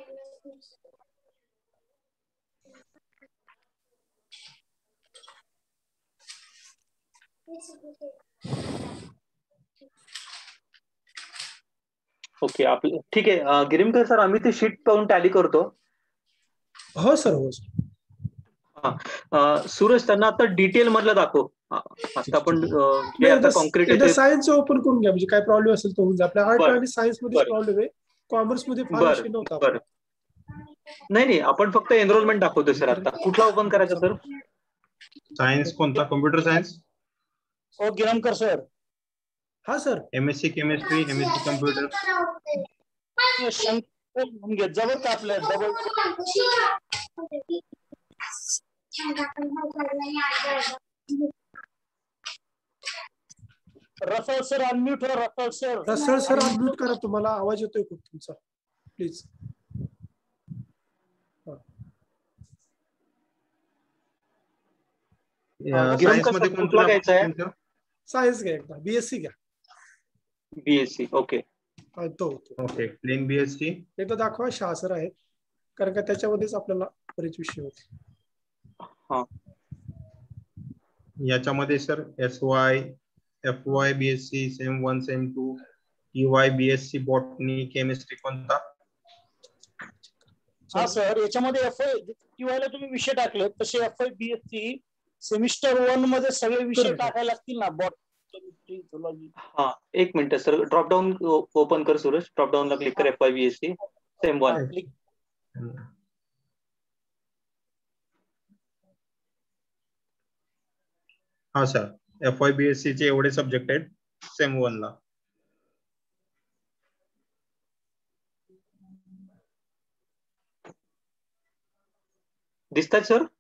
ओके आपलं ठीक आहे. गिरीमकर सर आम्ही ते शीट पाहून टॅली करतो. हो सर. हो सर. हा सूरज त्यांना आता डिटेल मधलं दाखव. आता आपण कॉन्क्रीट सायन्स ओपन करून घ्या, म्हणजे काय प्रॉब्लेम असेल तो होऊन जाईल. आपल्या आर्ट आणि सायन्स मध्ये प्रॉब्लेम आहे, कॉमर्स मध्ये फार नव्हता. नाही नाही आपण फक्त एनरोलमेंट दाखवतोय सर. आता कुठला ओपन करायचा सर? सायन्स कोणता? Computer science. हो गिरमकर सर. हा sir. MSc chemistry, MSc computer. घेऊन घेत जा बरं का आपल्या डबल रसल सर अनम्यूट हो. Rasal sir Rasal sir unmute करा. तुम्हाला आवाज येतोय खूप तुमचा, प्लीज. सायन्स मध्ये कुठला घ्यायचा आहे? सायन्स घ्या एकदा. बीएससी घ्या. BSc okay. तो ओके प्लेन बीएससी एकदा दाखवा. शाह सर आहेत, कारण का त्याच्यामध्येच आपल्याला बरेच विषय होते. हा याच्यामध्ये sir S Y F Y BSc sem one sem two T Y BSc botany chemistry कोणता? हा सर याच्यामध्ये एफ आय टी वाय ला तुम्ही विषय टाकले तसे F I BSc semester one मध्ये सगळे विषय टाकायला लागतील ना. Bot chemistry zoology. हा एक minute sir, drop down open कर सूरज. ड्रॉप डाऊन ला क्लिक कर. F I BSc sem one. हा सर एफ वाय बीएससी चे एवढे सब्जेक्ट आहेत सेम वन ला. दिसतात सर?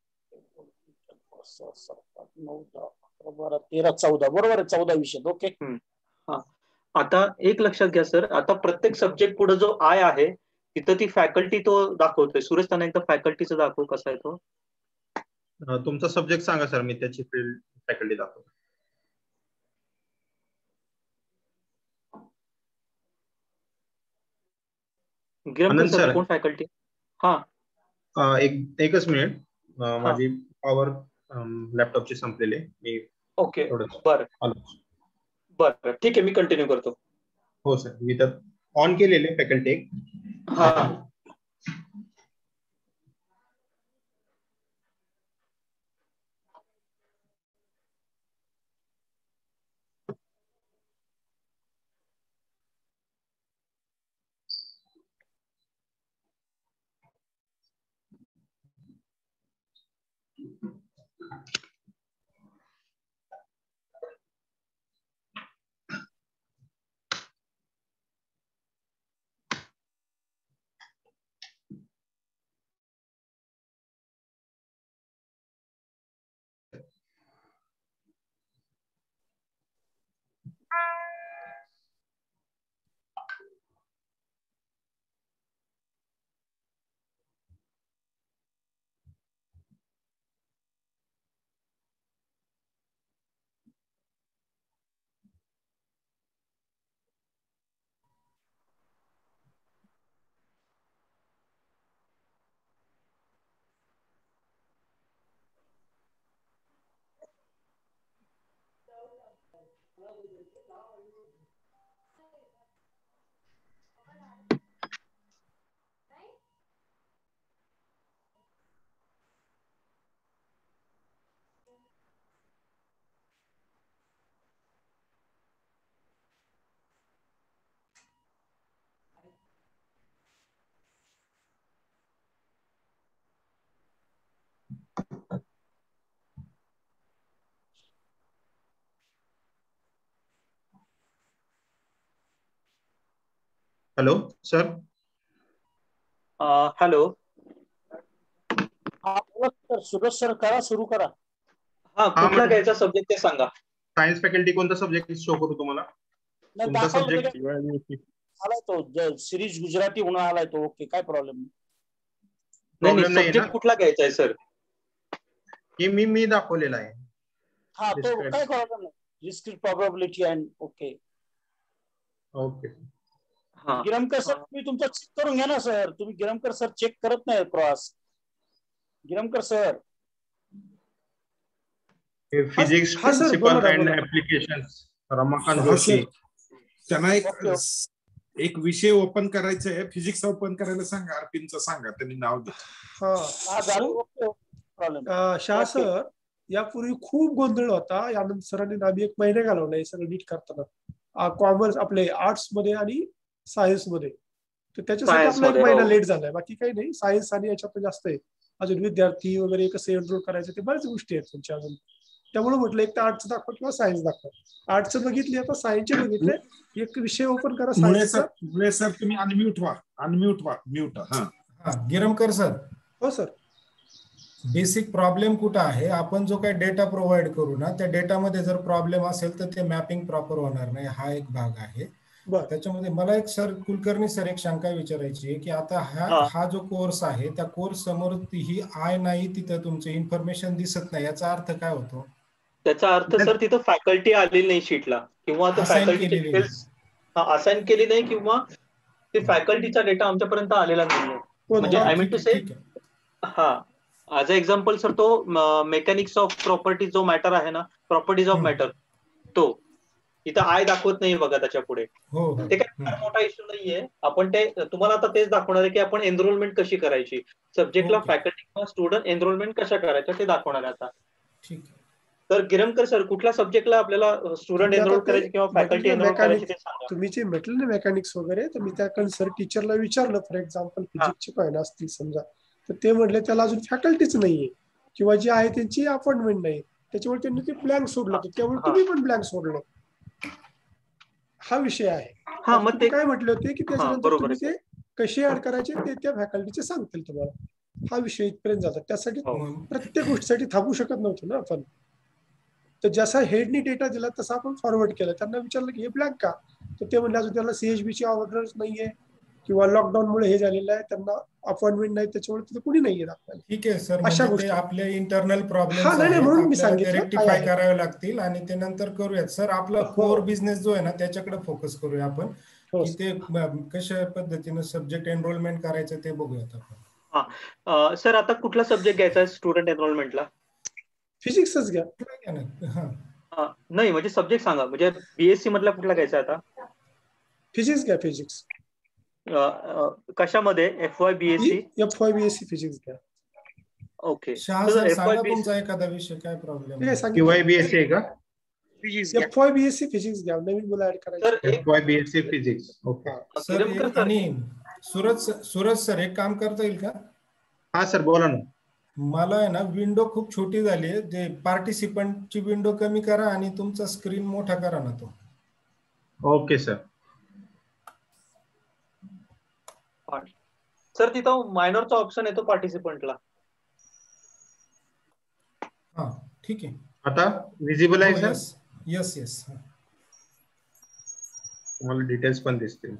तेरा चौदा बरोबर आहे. चौदा विषय. ओके. हा आता एक लक्षात घ्या सर, आता प्रत्येक सब्जेक्ट पुढे जो आय आहे तिथं ती फॅकल्टी तो दाखवतोय. सुरेश त्यांना एकदा फॅकल्टीचं दाखव कसा आहे तो. तुमचा सब्जेक्ट सांगा सर, मी त्याची फील्ड फॅकल्टी दाखवतो. गिरमकर सर कोण फॅकल्टी? हा एक एकच मिनिट, माझी पॉवर लॅपटॉपची संपलेली. मी ओके बरं बरं ठीक आहे, मी कंटिन्यू करतो. हो सर, मी तर ऑन केलेले फॅकल्टी. हा हॅलो सर. हॅलो. हा सर, सुरेश सर करा, सुरू करा. हा कुठला घ्यायचा सब्जेक्ट ते सांगा. सायन्स फॅकल्टी कोणता सब्जेक्ट शो करू तुम्हाला? तुमचा सब्जेक्ट आलाय तो सिरीज गुजराती म्हणून आलाय तो. ओके काय प्रॉब्लेम नाही. सब्जेक्ट कुठला घ्यायचा आहे सर? हे मी मी दाखवलेला आहे. हा तो काय प्रॉब्लेम नाही. Discrete probability and okay okay. Girmkar sir तुम्ही तुमचा चेक करून घ्या ना सर. तुम्ही गिरमकर सर चेक करत नाही cross. Girmkar sir physics principle and applications Ramakant Joshi. त्यांना एक एक विषय ओपन करायचा आहे. फिजिक्स ओपन करायला सांगा. आरपीनचं सांगा, त्यांनी नाव द्या. हा शाह सर, यापूर्वी खूप गोंधळ होता. यानंतर सरांनी आम्ही एक महिने घालवला हे सगळं नीट करताना. कॉमर्स आपले आर्ट्स मध्ये आणि सायन्स मध्ये, तर त्याच्यासाठी आपला एक महिना लेट झालाय. बाकी काही नाही. सायन्स आणि याच्यात जास्त आहे. अजून विद्यार्थी वगैरे कसं एनरोल करायचं ते बऱ्याच गोष्टी आहेत त्यांच्या अजून. त्यामुळे म्हटलं एक तर आर्टचं दाखवा किंवा सायन्स दाखवा. आर्टचं बघितली, आता सायन्सचे बघितले. एक विषय ओपन करा सायन्सचा. मुळे सर तुम्ही अनम्यूट व्हा, अनम्यूट व्हा, म्यूट. हा हा गिरमकर सर. हो सर. बेसिक प्रॉब्लेम कुठं आहे, आपण जो काही डेटा प्रोव्हाइड करू ना त्या डेटामध्ये जर प्रॉब्लेम असेल तर ते मॅपिंग प्रॉपर होणार नाही, हा एक भाग आहे. त्याच्यामध्ये मला एक सर कुलकर्णी सर एक शंका विचारायची आहे की आता हा हा जो कोर्स आहे त्या कोर्स समोर ही आय नाही, तिथं तुमचे इन्फॉर्मेशन दिसत नाही, याचा अर्थ काय होतो? त्याचा अर्थ सर तिथं फॅकल्टी आलेली नाही शीटला, किंवा तो फॅकल्टीचे डिटेल्स असाइन केली नाही, किंवा ते फॅकल्टीचा डेटा आमच्यापर्यंत आलेला नाहीये. म्हणजे आय मीन टू से, हा ऍज अ एक्झाम्पल सर, तो मेकॅनिक्स ऑफ प्रॉपर्टी जो मॅटर आहे ना, प्रॉपर्टीज ऑफ मॅटर, तो इथं आय दाखवत नाही बघा त्याच्या पुढे. ते काही फार मोठा इश्यू नाहीये. आपण ते तुम्हाला आता तेच दाखवणार आहे की आपण एनरोलमेंट कशी करायची, सब्जेक्टला फॅकल्टी किंवा स्टुडंट एनरोलमेंट कशा करायच्या ते दाखवणार आहे आता. तर गिरमकर सर, कुठल्या सब्जेक्टला आपल्याला स्टुडंट एनरोल करायचे किंवा फॅकल्टी एनरोल करायची ते सांगा. तुम्ही जे म्हटलं ना मेकॅनिक्स वगैरे, तर मी त्या सर टीचरला विचारलं, फॉर एक्झाम्पल फिजिक्सचे पाहिजे असतील समजा, तर ते म्हटले त्याला अजून फॅकल्टीच नाहीये किंवा जी आहे त्यांची अपॉइंटमेंट नाही, त्याच्यामुळे त्यांनी ते ब्लँक सोडलं. त्यामुळे तुम्ही पण ब्लँक सोडलं, हा विषय आहे. हा मग ते काय म्हटले होते की त्याच्यानंतर तुम्ही ते कसे ऍड करायचे ते त्या फॅकल्टीचे सांगतील तुम्हाला. हा विषय इथपर्यंत जातात. त्यासाठी प्रत्येक गोष्टीसाठी थांबू शकत नव्हतो ना आपण. तर जसा हेडनी डेटा दिला तसा आपण फॉरवर्ड केला. त्यांना विचारलं की हे ब्लँक का, तर ते म्हणले अजून त्याला सीएचबीची ऑर्डर्स नाहीये किंवा लॉकडाऊनमुळे हे झालेलं आहे, त्यांना अपॉइंटमेंट नाही, त्याच्यामुळे तिथे कुणी नाहीये दाखवायला. ठीक आहे सर, अशा गोष्टी आपले इंटरनल प्रॉब्लेम्स म्हणून मी सांगितलं रेक्टिफाय करावे लागतील आणि ते नंतर करूयात. सर आपला कोर बिझनेस जो आहे ना त्याच्याकडे फोकस करूया आपण, की ते कशा पद्धतीने सब्जेक्ट एनरोलमेंट करायचं ते बघूयात आपण. हा सर, आता कुठला सब्जेक्ट घ्यायचा आहे स्टुडंट एनरोलमेंटला? फिजिक्सच घ्या. नाही म्हणजे सब्जेक्ट सांगा, म्हणजे बीएससी मधला कुठला घ्यायचा आता? फिजिक्स घ्या. फिजिक्स कशामध्ये? F Y BSc? F Y BSc physics घ्या. ओके. तुमचा एखादा विषय काय प्रॉब्लेम आहे? टीवाय बीएससी आहे का? एफ वाय बीएससी फिजिक्स घ्या. नवीन मुलं ऍड करायचं. F Y BSc physics. Okay sir. आणि सूरज सूरज सर एक काम करता येईल का? हा सर बोला ना. मला आहे ना विंडो खूप छोटी झाली आहे, जे पार्टिसिपंटची विंडो कमी करा आणि तुमचा स्क्रीन मोठा करा ना तो. Okay sir. सर तिथं मायनरचा ऑप्शन येतो पार्टिसिपंटला. हा ठीक आहे. आता विजिबल आहे सर? Yes yes. तुम्हाला डिटेल्स पण दिसतील.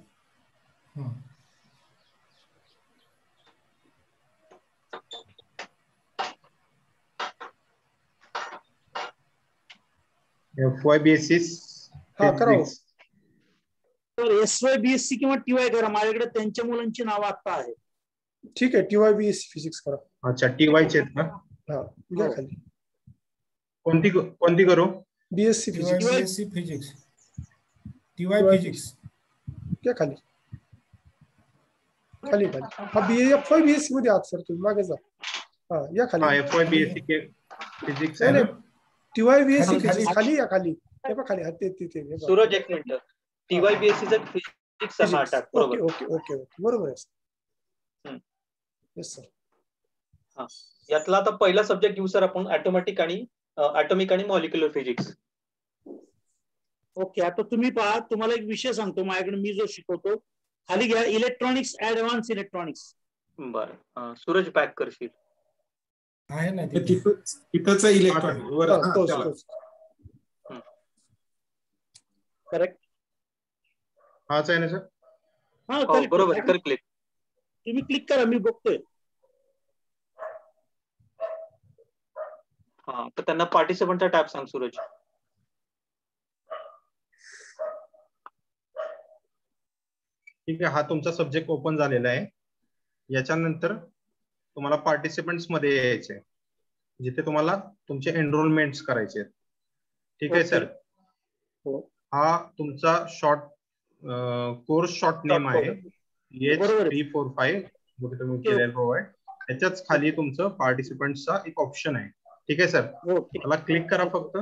F Y BSc S Y BSc किंवा टीवाय करा. माझ्याकडे त्यांच्या मुलांची नावं आता आहे. ठीक आहे, टीवाय बीएससी फिजिक्स करा. अच्छा टीवायचे आहेत का? हा घ्या खाली. कोणती कोणती करू? BSc physics. BSc physics. TY physics घ्या खाली. खाली खाली. हा बी एफ वाय बीएससी मध्ये आहात सर तुम्ही, मागे जा. हा या खाली. हा एफ वाय बीएससी के फिजिक्स आहे ना. टीवाय बीएससी फिजिक्स खाली या खाली. हे बघ खाली. हा ते ते सूरज एक मिनिट. टीवाय बीएससी चं फिजिक्स हा टाक. बरोबर. ओके ओके ओके बरोबर आहे. Yes sir. हा यातला आता पहिला सब्जेक्ट घेऊ सर आपण, ॲटोमॅटिक आणि ॲटॉमिक आणि मॉलिक्युलर फिजिक्स. ओके. आता तुम्ही पहा, तुम्हाला एक विषय सांगतो माझ्याकडे मी जो शिकवतो. खाली घ्या इलेक्ट्रॉनिक्स, ऍडव्हान्स इलेक्ट्रॉनिक्स. बरं सूरज बॅक करशील. आहे ना तिथंच इलेक्ट्रॉनिक. करेक्ट. हाच आहे ना सर? हा बरोबर. कर क्लिक. तुम्ही क्लिक करा, मी बघतोय. हा तर त्यांना पार्टिसिपंटचा टॅब सांग सूरज. ठीक आहे, हा तुमचा सब्जेक्ट ओपन झालेला आहे. याच्यानंतर तुम्हाला पार्टिसिपंट्स मध्ये यायचे, जिथे तुम्हाला तुमचे एनरोलमेंट्स करायचे आहेत. ठीक आहे सर. हा तुमचा शॉर्ट कोर्स शॉर्ट नेम आहे एच थ्री फोर फाईव्ह जो तुम्ही केलेला प्रोव्हाइड. त्याच्याच खाली तुमचं पार्टिसिपंटचा एक ऑप्शन आहे. ठीक आहे सर. मला क्लिक करा फक्त.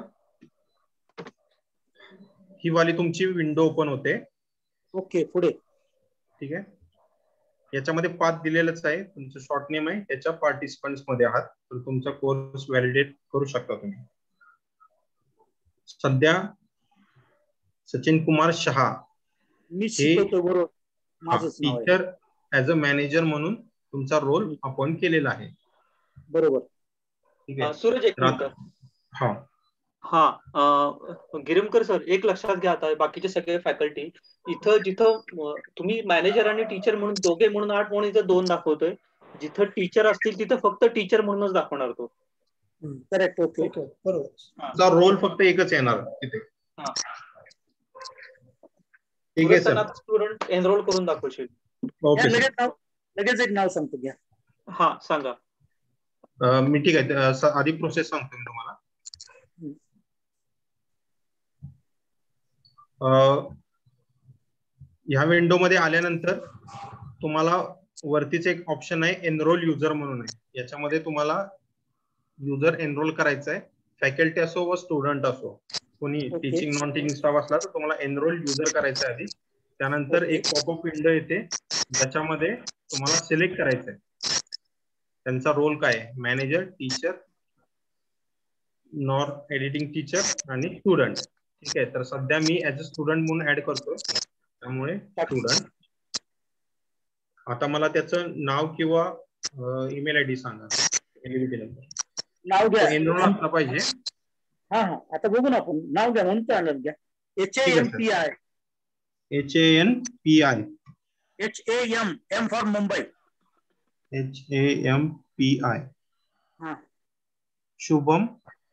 ही वाली तुमची विंडो ओपन होते. ओके पुढे. ठीक आहे. याच्यामध्ये पाथ दिलेलंच आहे. तुमचं शॉर्ट नेम आहे, त्याच्या पार्टिसिपंट्स मध्ये आहात, तर तुमचा कोर्स व्हॅलिडेट करू शकता तुम्ही. सध्या सचिन कुमार शहा मी शिकवतो बरोबर, माझंच नाव आहे. टीचर ऍज अ मॅनेजर म्हणून तुमचा रोल अपॉइंट केलेला आहे. बरोबर. ठीक आहे सूरज एक मिनिट. हा हा गिरमकर सर, एक लक्षात घ्या आता बाकीचे सगळे फॅकल्टी इथं जिथं तुम्ही मॅनेजर आणि टीचर म्हणून दोघे म्हणून आठ म्हणून इथं दोन दाखवतोय. जिथं टीचर असतील तिथं फक्त टीचर म्हणूनच दाखवणार तो. करेक्ट. ओके बरोबर. रोल फक्त एकच येणार तिथे. ठीक आहे सर. स्टुडंट एनरोल करून दाखवशील. लगेच एक नाव सांगतो घ्या. हा सांगा. मी ठीक आहे आधी प्रोसेस सांगतो मी तुम्हाला. ह्या विंडो मध्ये आल्यानंतर तुम्हाला वरतीच एक ऑप्शन आहे एनरोल युजर म्हणून आहे. याच्यामध्ये तुम्हाला युजर एनरोल करायचं आहे. फॅकल्टी असो व स्टुडंट असो, कोणी टीचिंग नॉन टीचिंग स्टाफ असला तर तुम्हाला एनरोल युजर करायचं आहे आधी. त्यानंतर एक पॉपअप विंडो येते ज्याच्यामध्ये तुम्हाला सिलेक्ट करायचं आहे त्यांचा रोल काय आहे, manager, teacher, nor editing teacher आणि स्टुडंट. ठीक आहे. तर सध्या मी ऍज अ स्टुडंट म्हणून ऍड करतो, त्यामुळे स्टुडंट. आता मला त्याचं नाव किंवा ईमेल आय डी सांगा. नाव घ्या. एनरोल असलं पाहिजे. हा हा आता बघू ना आपण. नाव घ्या म्हणून चालेल घ्या. H A M P I. H A N P I. H A M M for Mumbai. H A M P I. हा. शुभम.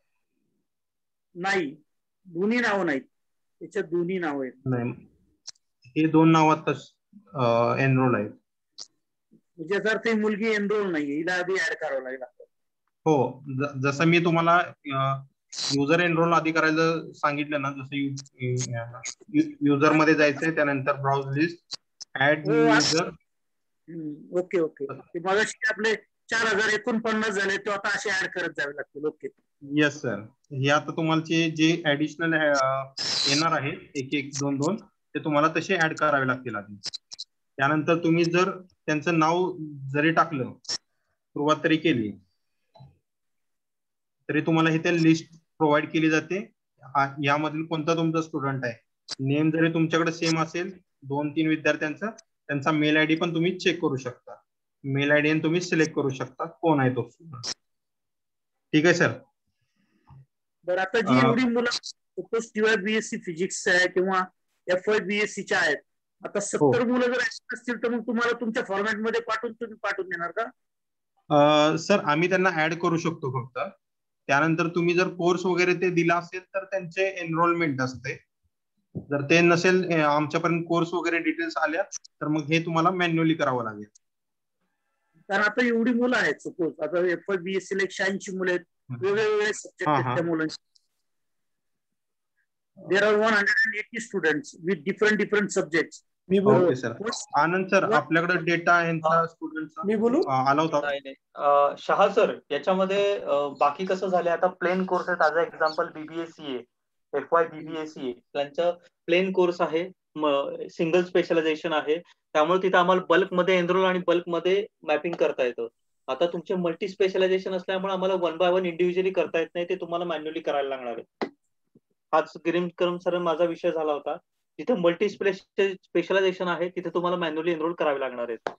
नाही, दोन्ही नाव नाहीत त्याच्यात. दोन्ही नाव आहेत. नाही, हे दोन नावातच एनरोल आहे. म्हणजे जर ती मुलगी एनरोल नाहीये, हिला आधी ऍड करावं लागेल. हो, जसं मी तुम्हाला युजर एनरोल आधी करायला सांगितलं ना, जसं युजर मध्ये जायचंय, त्यानंतर browse list, add user. Okay okay. मगाशी आपले चार हजार एकोणपन्नास झाले, तो आता असे ऍड करत जावे लागतील. ओके. Yes sir. हे आता तुम्हाला जे ऍडिशनल येणार आहे एक एक दोन दोन ते तुम्हाला तसे ऍड करावे लागतील आधी. त्यानंतर तुम्ही जर त्यांचं नाव जरी टाकलं, सुरुवात तरी केली, तरी तुम्हाला इथे लिस्ट प्रोव्हाइड केली जाते. यामधील कोणता तुमचा स्टुडंट आहे. नेम जरी तुमच्याकडे सेम असेल दोन तीन विद्यार्थ्यांचा, त्यांचा मेल आयडी पण तुम्ही चेक करू शकता. मेल आयडी तुम्ही सिलेक्ट करू शकता कोण आहे तो स्टुडंट. ठीक आहे सर. बरं, आता जी एवढी मुलं बीएससी फिजिक्स आहे किंवा एफ वाय बीएससी च्या आहेत, आता सत्तर मुलं जर असतील तर मग तुम्हाला तुमच्या फॉर्मॅट मध्ये पाठवून तुम्ही पाठवून देणार का? सर आम्ही त्यांना ऍड करू शकतो फक्त. त्यानंतर तुम्ही जर कोर्स वगैरे ते दिला असेल तर त्यांचे एनरोलमेंट असते. जर ते नसेल, आमच्यापर्यंत कोर्स वगैरे डिटेल्स आल्या तर मग हे तुम्हाला मॅन्युअली करावं लागेल. कारण आता एवढी मुलं आहेत, सपोज आता एफ वाय बीएससी ला एकशे ऐंशी मुलं आहेत, वेगवेगळे सब्जेक्ट आहेत त्या मुलांचे. There are one hundred and eighty students with different different subjects. मी बोलू सर. आनंद सर, आपल्याकडे डेटा यांचा स्टुडंटचा मी बोलू आला होता. शहा सर, याच्यामध्ये बाकी कसं झालंय, आता प्लेन कोर्स आहेत. ॲज अ एक्झाम्पल बीबीएससी आहे, एफ वाय बीबीएससी आहे, त्यांचं प्लेन कोर्स आहे, सिंगल स्पेशलायझेशन आहे. त्यामुळे तिथे आम्हाला बल्कमध्ये एनरोल आणि बल्कमध्ये मॅपिंग करता येतं. आता तुमचे मल्टी स्पेशलायझेशन असल्यामुळे आम्हाला वन बाय वन इंडिव्हिज्युअली करता येत नाही, ते तुम्हाला मॅन्युअली करायला लागणार आहे. हाच गिरीमकर सर माझा विषय झाला होता. जिथे मल्टी स्पेशलायझेशन आहे तिथे तुम्हाला मॅन्युअली एनरोल करावे लागणार आहेत.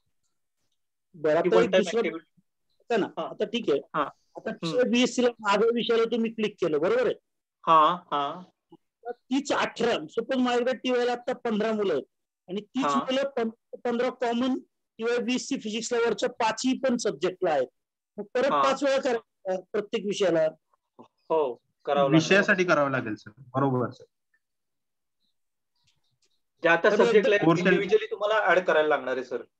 आता ठीक आहे. आता बीएससी ला मागच्या विषयाला तुम्ही क्लिक केलं, बरोबर आहे? हा हा. तीच अठरा, सपोज माझ्याकडे टीवायला आता पंधरा मुलं आहेत आणि तीच मुलं पंधरा कॉमन टीवाय बीएससी फिजिक्सला वरच्या पाचही पण सब्जेक्टला आहेत. मग परत पाच वेळा करायचं प्रत्येक विषयाला? हो, करावं विषयासाठी करावं लागेल सर. बरोबर सर. ज्या त्या सब्जेक्टला इंडिव्हिज्युअली तुम्हाला ऍड करायला लागणार आहे सर.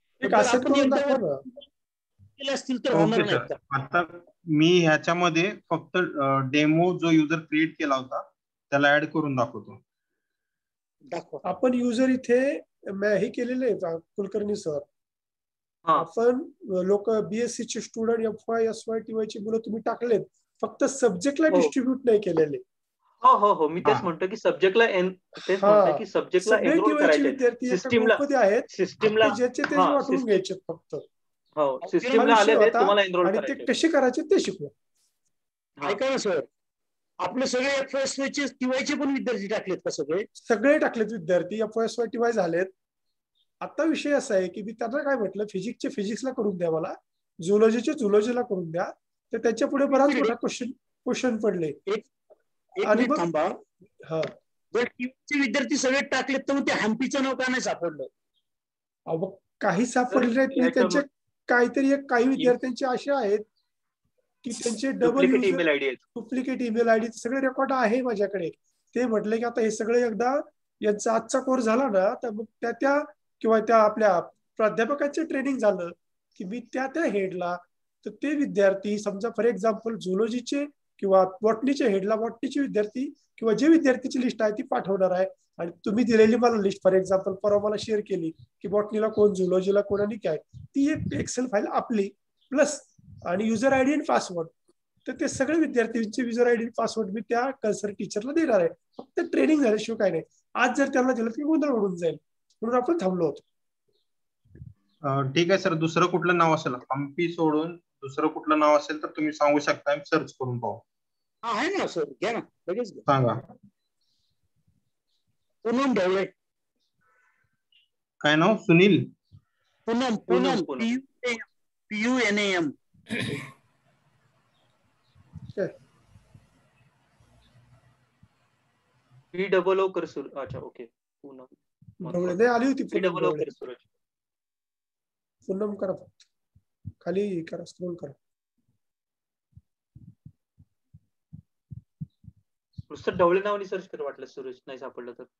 आता मी ह्याच्यामध्ये फक्त डेमो जो युजर क्रिएट केला होता त्याला ऍड करून दाखवतो. आपण युजर इथे हे केलेले आहेत कुलकर्णी सर. आपण लोक बीएससी चे student F Y S Y T Y ची मुलं तुम्ही टाकलेत, फक्त सब्जेक्टला डिस्ट्रीब्यूट नाही केलेले. हो हो हो, मी तेच म्हणतो की सब्जेक्टला तेच म्हणतो की सब्जेक्टला एनरोल करायचे. सिस्टमला आहेत, सिस्टमला ज्याचे ते वाटून घ्यायचे फक्त. हो, सिस्टमला आले ते तुम्हाला एनरोल आणि ते कसे करायचे ते शिकवा. ऐका ना सर, आपले सगळे एफ एस वाय चे टीवायचे पण विद्यार्थी टाकलेत का सगळे? सगळे टाकलेत विद्यार्थी, F S Y T Y झालेत. आता विषय असा आहे की मी त्यांना काय म्हटलं, फिजिक्सचे फिजिक्सला करून द्या मला, झुलॉजीचे झुलॉजीला करून द्या. तर त्याच्या पुढे बराच मोठा क्वेश्चन क्वेश्चन पडले. आणि थांबा, हा जर टीवायचे विद्यार्थी सगळे टाकलेत तर मग ते हम्पीचं नाव का नाही सापडलं? अहो काही सापडले नाहीत, त्यांचे काहीतरी एक काही विद्यार्थ्यांचे असे आहेत की त्यांचे डबल ईमेल आयडी आहेत, डुप्लिकेट ईमेल आयडी सगळे रेकॉर्ड आहे माझ्याकडे. ते म्हटले की आता हे सगळे एकदा यांचा आजचा कोर्स झाला ना तर मग त्या त्या किंवा त्या आपल्या प्राध्यापकांचे ट्रेनिंग झालं की मी त्या त्या हेडला, तर ते विद्यार्थी समजा फॉर एक्झाम्पल झुलॉजीचे किंवा बॉटनीच्या हेडला बॉटनीचे विद्यार्थी किंवा जे विद्यार्थीची लिस्ट आहे ती पाठवणार आहे. आणि तुम्ही दिलेली मला लिस्ट फॉर एक्झाम्पल परवा मला शेअर केली की बॉटनीला कोण, झुलॉजीला कोण आणि काय, ती एक एक्सेल फाईल आपली प्लस आणि युजर आयडी आणि पासवर्ड. तर ते सगळे विद्यार्थ्यांचे युजर आयडी आणि पासवर्ड मी त्या कन्सर्न टीचरला देणार आहे. फक्त ट्रेनिंग झाल्याशिवाय काय नाही. आज जर त्यांना दिलं तर गोंधळ उडून जाईल, म्हणून आपण थांबलो होतो. ठीक आहे सर. दुसरं कुठलं नाव असेल हम्पी सोडून दुसरं कुठलं नाव असेल तर तुम्ही सांगू शकता, सर्च करून पाहू. आहे ना सर, घ्या ना लगेच सांगा. पूनम ढवळे. काय नाव? Sunil Poonam. Poonam P U N M. P double O कर सूरज. अच्छा ओके. पूनम ढवळे आली होती. पी डबल ओ कर सूरज. पूनम करा, खाली करा, स्क्रोल करा. नुसतं ढवळे नावाने सर्च कर वाटलं सूरज, नाही सापडलं तर.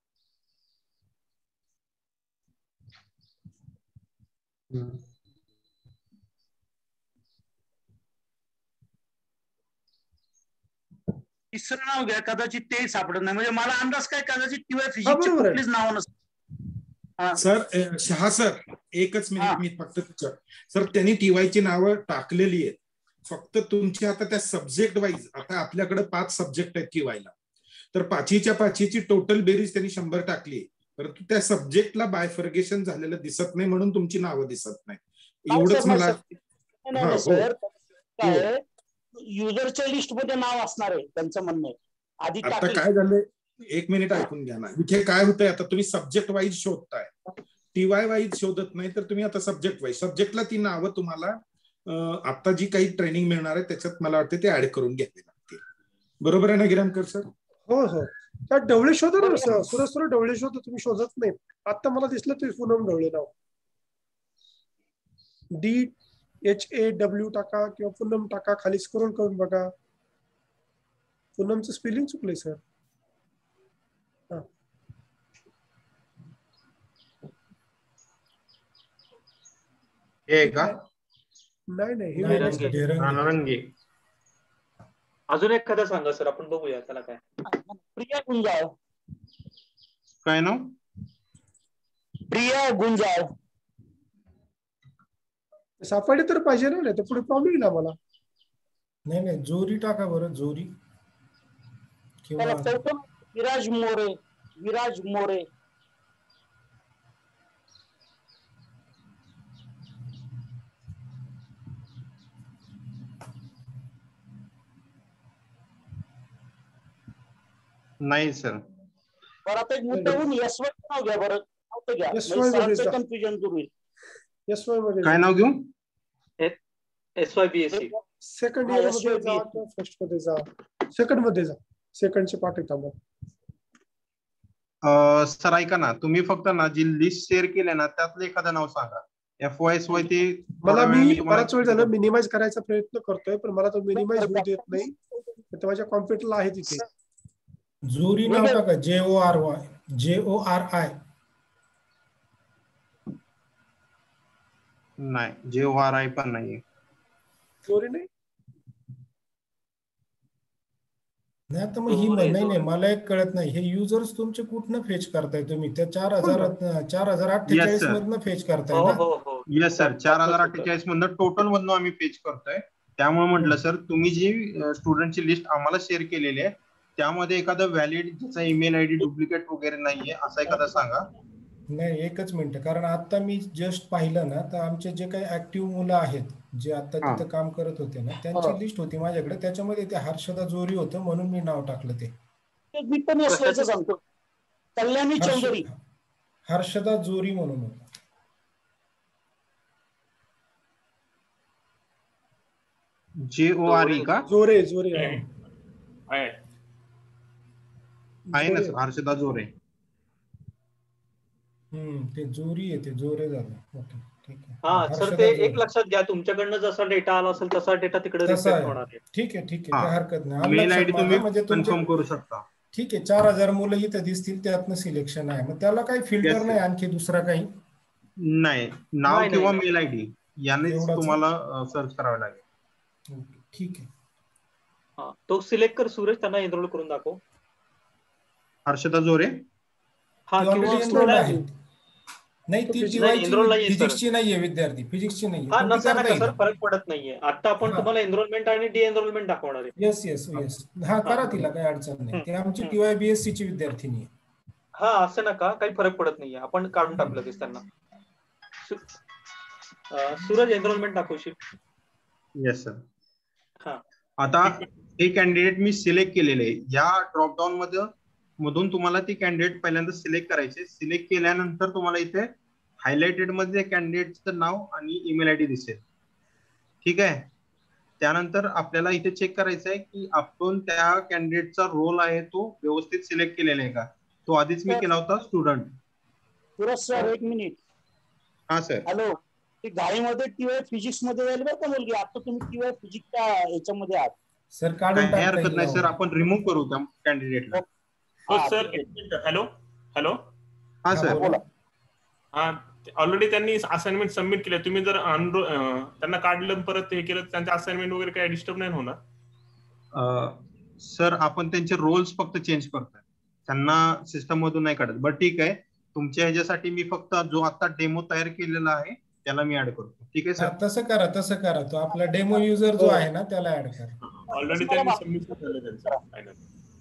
तिसरं नाव घ्या, कदाचित ते सापडत नाही. म्हणजे मला अंदाज काय, कदाचित टीवाय फिजिक्सचे कुठलेच नाव नसतं. सर शहा सर एकच मिनिट मी फक्त सर त्यांनी टीवायची नावं टाकलेली आहेत, फक्त तुमची आता त्या सब्जेक्ट वाईज, आता आपल्याकडे पाच सब्जेक्ट आहेत टीवायला, तर पाचीच्या पाचीची टोटल बेरीज त्यांनी शंभर टाकली, परंतु त्या सब्जेक्टला बायफर्गेशन झालेलं दिसत नाही म्हणून तुमची नावं दिसत नाही. एवढंच मला युजरच्या लिस्ट मध्ये नाव असणार आहे त्यांचं म्हणणं आहे. आधी आता काय झालंय, एक मिनिट ऐकून घ्या ना. इथे काय होतंय, आता तुम्ही सब्जेक्ट वाईज शोधताय, टीवाय वाईज शोधत नाही, तर तुम्ही आता सब्जेक्ट वाईज, सब्जेक्टला ती नावं तुम्हाला आता जी काही ट्रेनिंग मिळणार आहे त्याच्यात मला वाटतं ते ऍड करून घ्यावे लागतील. बरोबर आहे ना गिरामकर सर? हो हो. त्या ढवळे शोधा ना, सुरज सुरज ढवळे शोधा, तुम्ही शोधत नाही. आता मला दिसलं तुम्ही पूनम ढवळे नाव, डी एच ए डब्ल्यू टाका किंवा पूनम टाका, खाली स्क्रोल करून बघा. पूनमचं स्पेलिंग चुकलंय सर. हे का? नाही नाही, अजून एखादा सांगा सर, आपण बघूया त्याला काय. प्रिया गुंजाळ. काय नाव? प्रिया गुंजाळ. सापडले तर पाहिजे ना, नाही तर पुढे प्रॉब्लेम येईल आम्हाला. नाही नाही, जोरी टाका बरं, जोरी. विराज मोरे. विराज मोरे. नाही सर. बरं आता मुद्दाहून एस वाय नाव घ्या बरं, घ्या कन्फ्युजन दूर होईल. एस वाय मध्ये काय नाव घेऊ? S Y B S C. Second year मध्ये जा किंवा फर्स्ट मध्ये जा. सेकंड मध्ये जा, सेकंडचे पाठ थांबा. सर ऐका ना, तुम्ही फक्त ना जी लिस्ट शेअर केली ना त्यातलं एखादं नाव सांगा. एफ वाय एस वाय ते मला मी बराच वेळ झालं मिनिमाइज करायचा प्रयत्न करतोय, पण मला तो मिनिमाइज होऊ देत नाही. तर माझ्या कॉम्प्युटरला आहे तिथे. जोरी नाव टाका, जे ओ आर वाय, जे ओ आर आय. नाही, जे ओ आर आय पण नाहीये. जोरी नाही. नाही आता मग ही नाही नाही, मला एक कळत नाही, हे युजर्स तुमचे कुठनं फेच करताय तुम्ही? त्या चार हजार चार हजार अठ्ठेचाळीस मधनं फेच करताय ना? येस सर, चार हजार अठ्ठेचाळीस मधनं टोटल मधनं आम्ही फेच करतोय. त्यामुळे म्हटलं सर, तुम्ही जी स्टुडंटची लिस्ट आम्हाला शेअर केलेली आहे त्यामध्ये एखादा व्हॅलिड ज्याचा ईमेल आयडी डुप्लिकेट वगैरे नाहीये असा एखादा सांगा. नाही एकच मिनिट, कारण आता मी जस्ट पाहिलं ना तर आमचे जे काही ऍक्टिव्ह मुलं आहेत जे आता तिथं काम करत होते ना त्यांची लिस्ट होती माझ्याकडे, त्याच्यामध्ये ते हर्षदा जोरी होतं म्हणून मी नाव टाकलं. ते मी पण असल्याचं सांगतो, कल्याणी चौधरी, हर्षदा जोरी म्हणून होतं. जे ओ आर ई का? जोरे जोरे आहे आहे ना सर, हर्षदा जोरे. हम्म ते जोरी आहे, ते जोरे झालं. ओके ठीक आहे. हा सर, ते एक लक्षात घ्या, तुमच्याकडनं जसा डेटा आला असेल तसा डेटा तिकडे रिफ्लेक्ट होणार आहे. ठीक आहे ठीक आहे, काय हरकत नाही. मेल आयडी तुम्ही कन्फर्म करू शकता. ठीक आहे, चार हजार मुलं इथं दिसतील, त्यातनं सिलेक्शन आहे. मग त्याला काही फिल्टर नाही आणखी दुसरा काही नाही? नाव किंवा मेल आयडी यानेच तुम्हाला सर्च करावं लागेल. ठीक आहे. हा तो सिलेक्ट कर सूरज, त्यांना एनरोल करून दाखव. हर्षदा जोरे हा किंवा नाही, ती फिजिक्सची नाहीये विद्यार्थी, फिजिक्सची नाहीये. हा नसा नका सर, फरक पडत नाहीये. आता आपण तुम्हाला एनरोलमेंट आणि डी एनरोलमेंट दाखवणार आहे. येस येस येस हा करा, तिला काही अडचण नाही. ती आमची टीवाय बीएससी ची विद्यार्थिनी आहे. हा असं नका, काही फरक पडत नाहीये, आपण काढून टाकलं तेच त्यांना. सूरज एनरोलमेंट दाखवशील? Yes sir. हा आता एक कॅन्डिडेट मी सिलेक्ट केलेले आहे. या ड्रॉप डाऊन मध्ये मधून तुम्हाला ती कॅन्डिडेट पहिल्यांदा सिलेक्ट करायचे. सिलेक्ट केल्यानंतर तुम्हाला इथे हायलाइटेड मध्ये कॅन्डिडेटचं नाव आणि ईमेल आयडी दिसेल. ठीक आहे. त्यानंतर आपल्याला इथे चेक करायचं आहे की आपण त्या कॅन्डिडेटचा रोल आहे तो व्यवस्थित सिलेक्ट केलेला आहे का. तो आधीच मी केला होता स्टुडंट. सुरज सर एक मिनिट. हा सर. हॅलो, ती गाडीमध्ये टीवाय फिजिक्स मध्ये जाईल बरं का मुलगी. आता तुम्ही टीवाय फिजिक्सच्या याच्यामध्ये आहात सर. काढून काही हरकत नाही सर, आपण रिमूव्ह करू त्या कॅन्डिडेटला. सर हॅलो हॅलो हा सर बोला. हा ऑलरेडी त्यांनी असाइनमेंट सबमिट केले. तुम्ही जर त्यांना काढलं परत हे केलं, त्यांचे असाइनमेंट वगैरे काही डिस्टर्ब नाही होणार? सर आपण त्यांचे रोल्स फक्त चेंज करतोय, त्यांना सिस्टम मधून नाही काढत. बरं ठीक आहे, तुमच्या ह्याच्यासाठी मी फक्त जो आता डेमो तयार केलेला आहे त्याला मी ऍड करतो. ठीक आहे सर. तसं करा तसं करा. तो आपला डेमो युजर जो आहे ना त्याला ऍड करा. ऑलरेडी त्यांनी सबमिट केलं त्यांचं.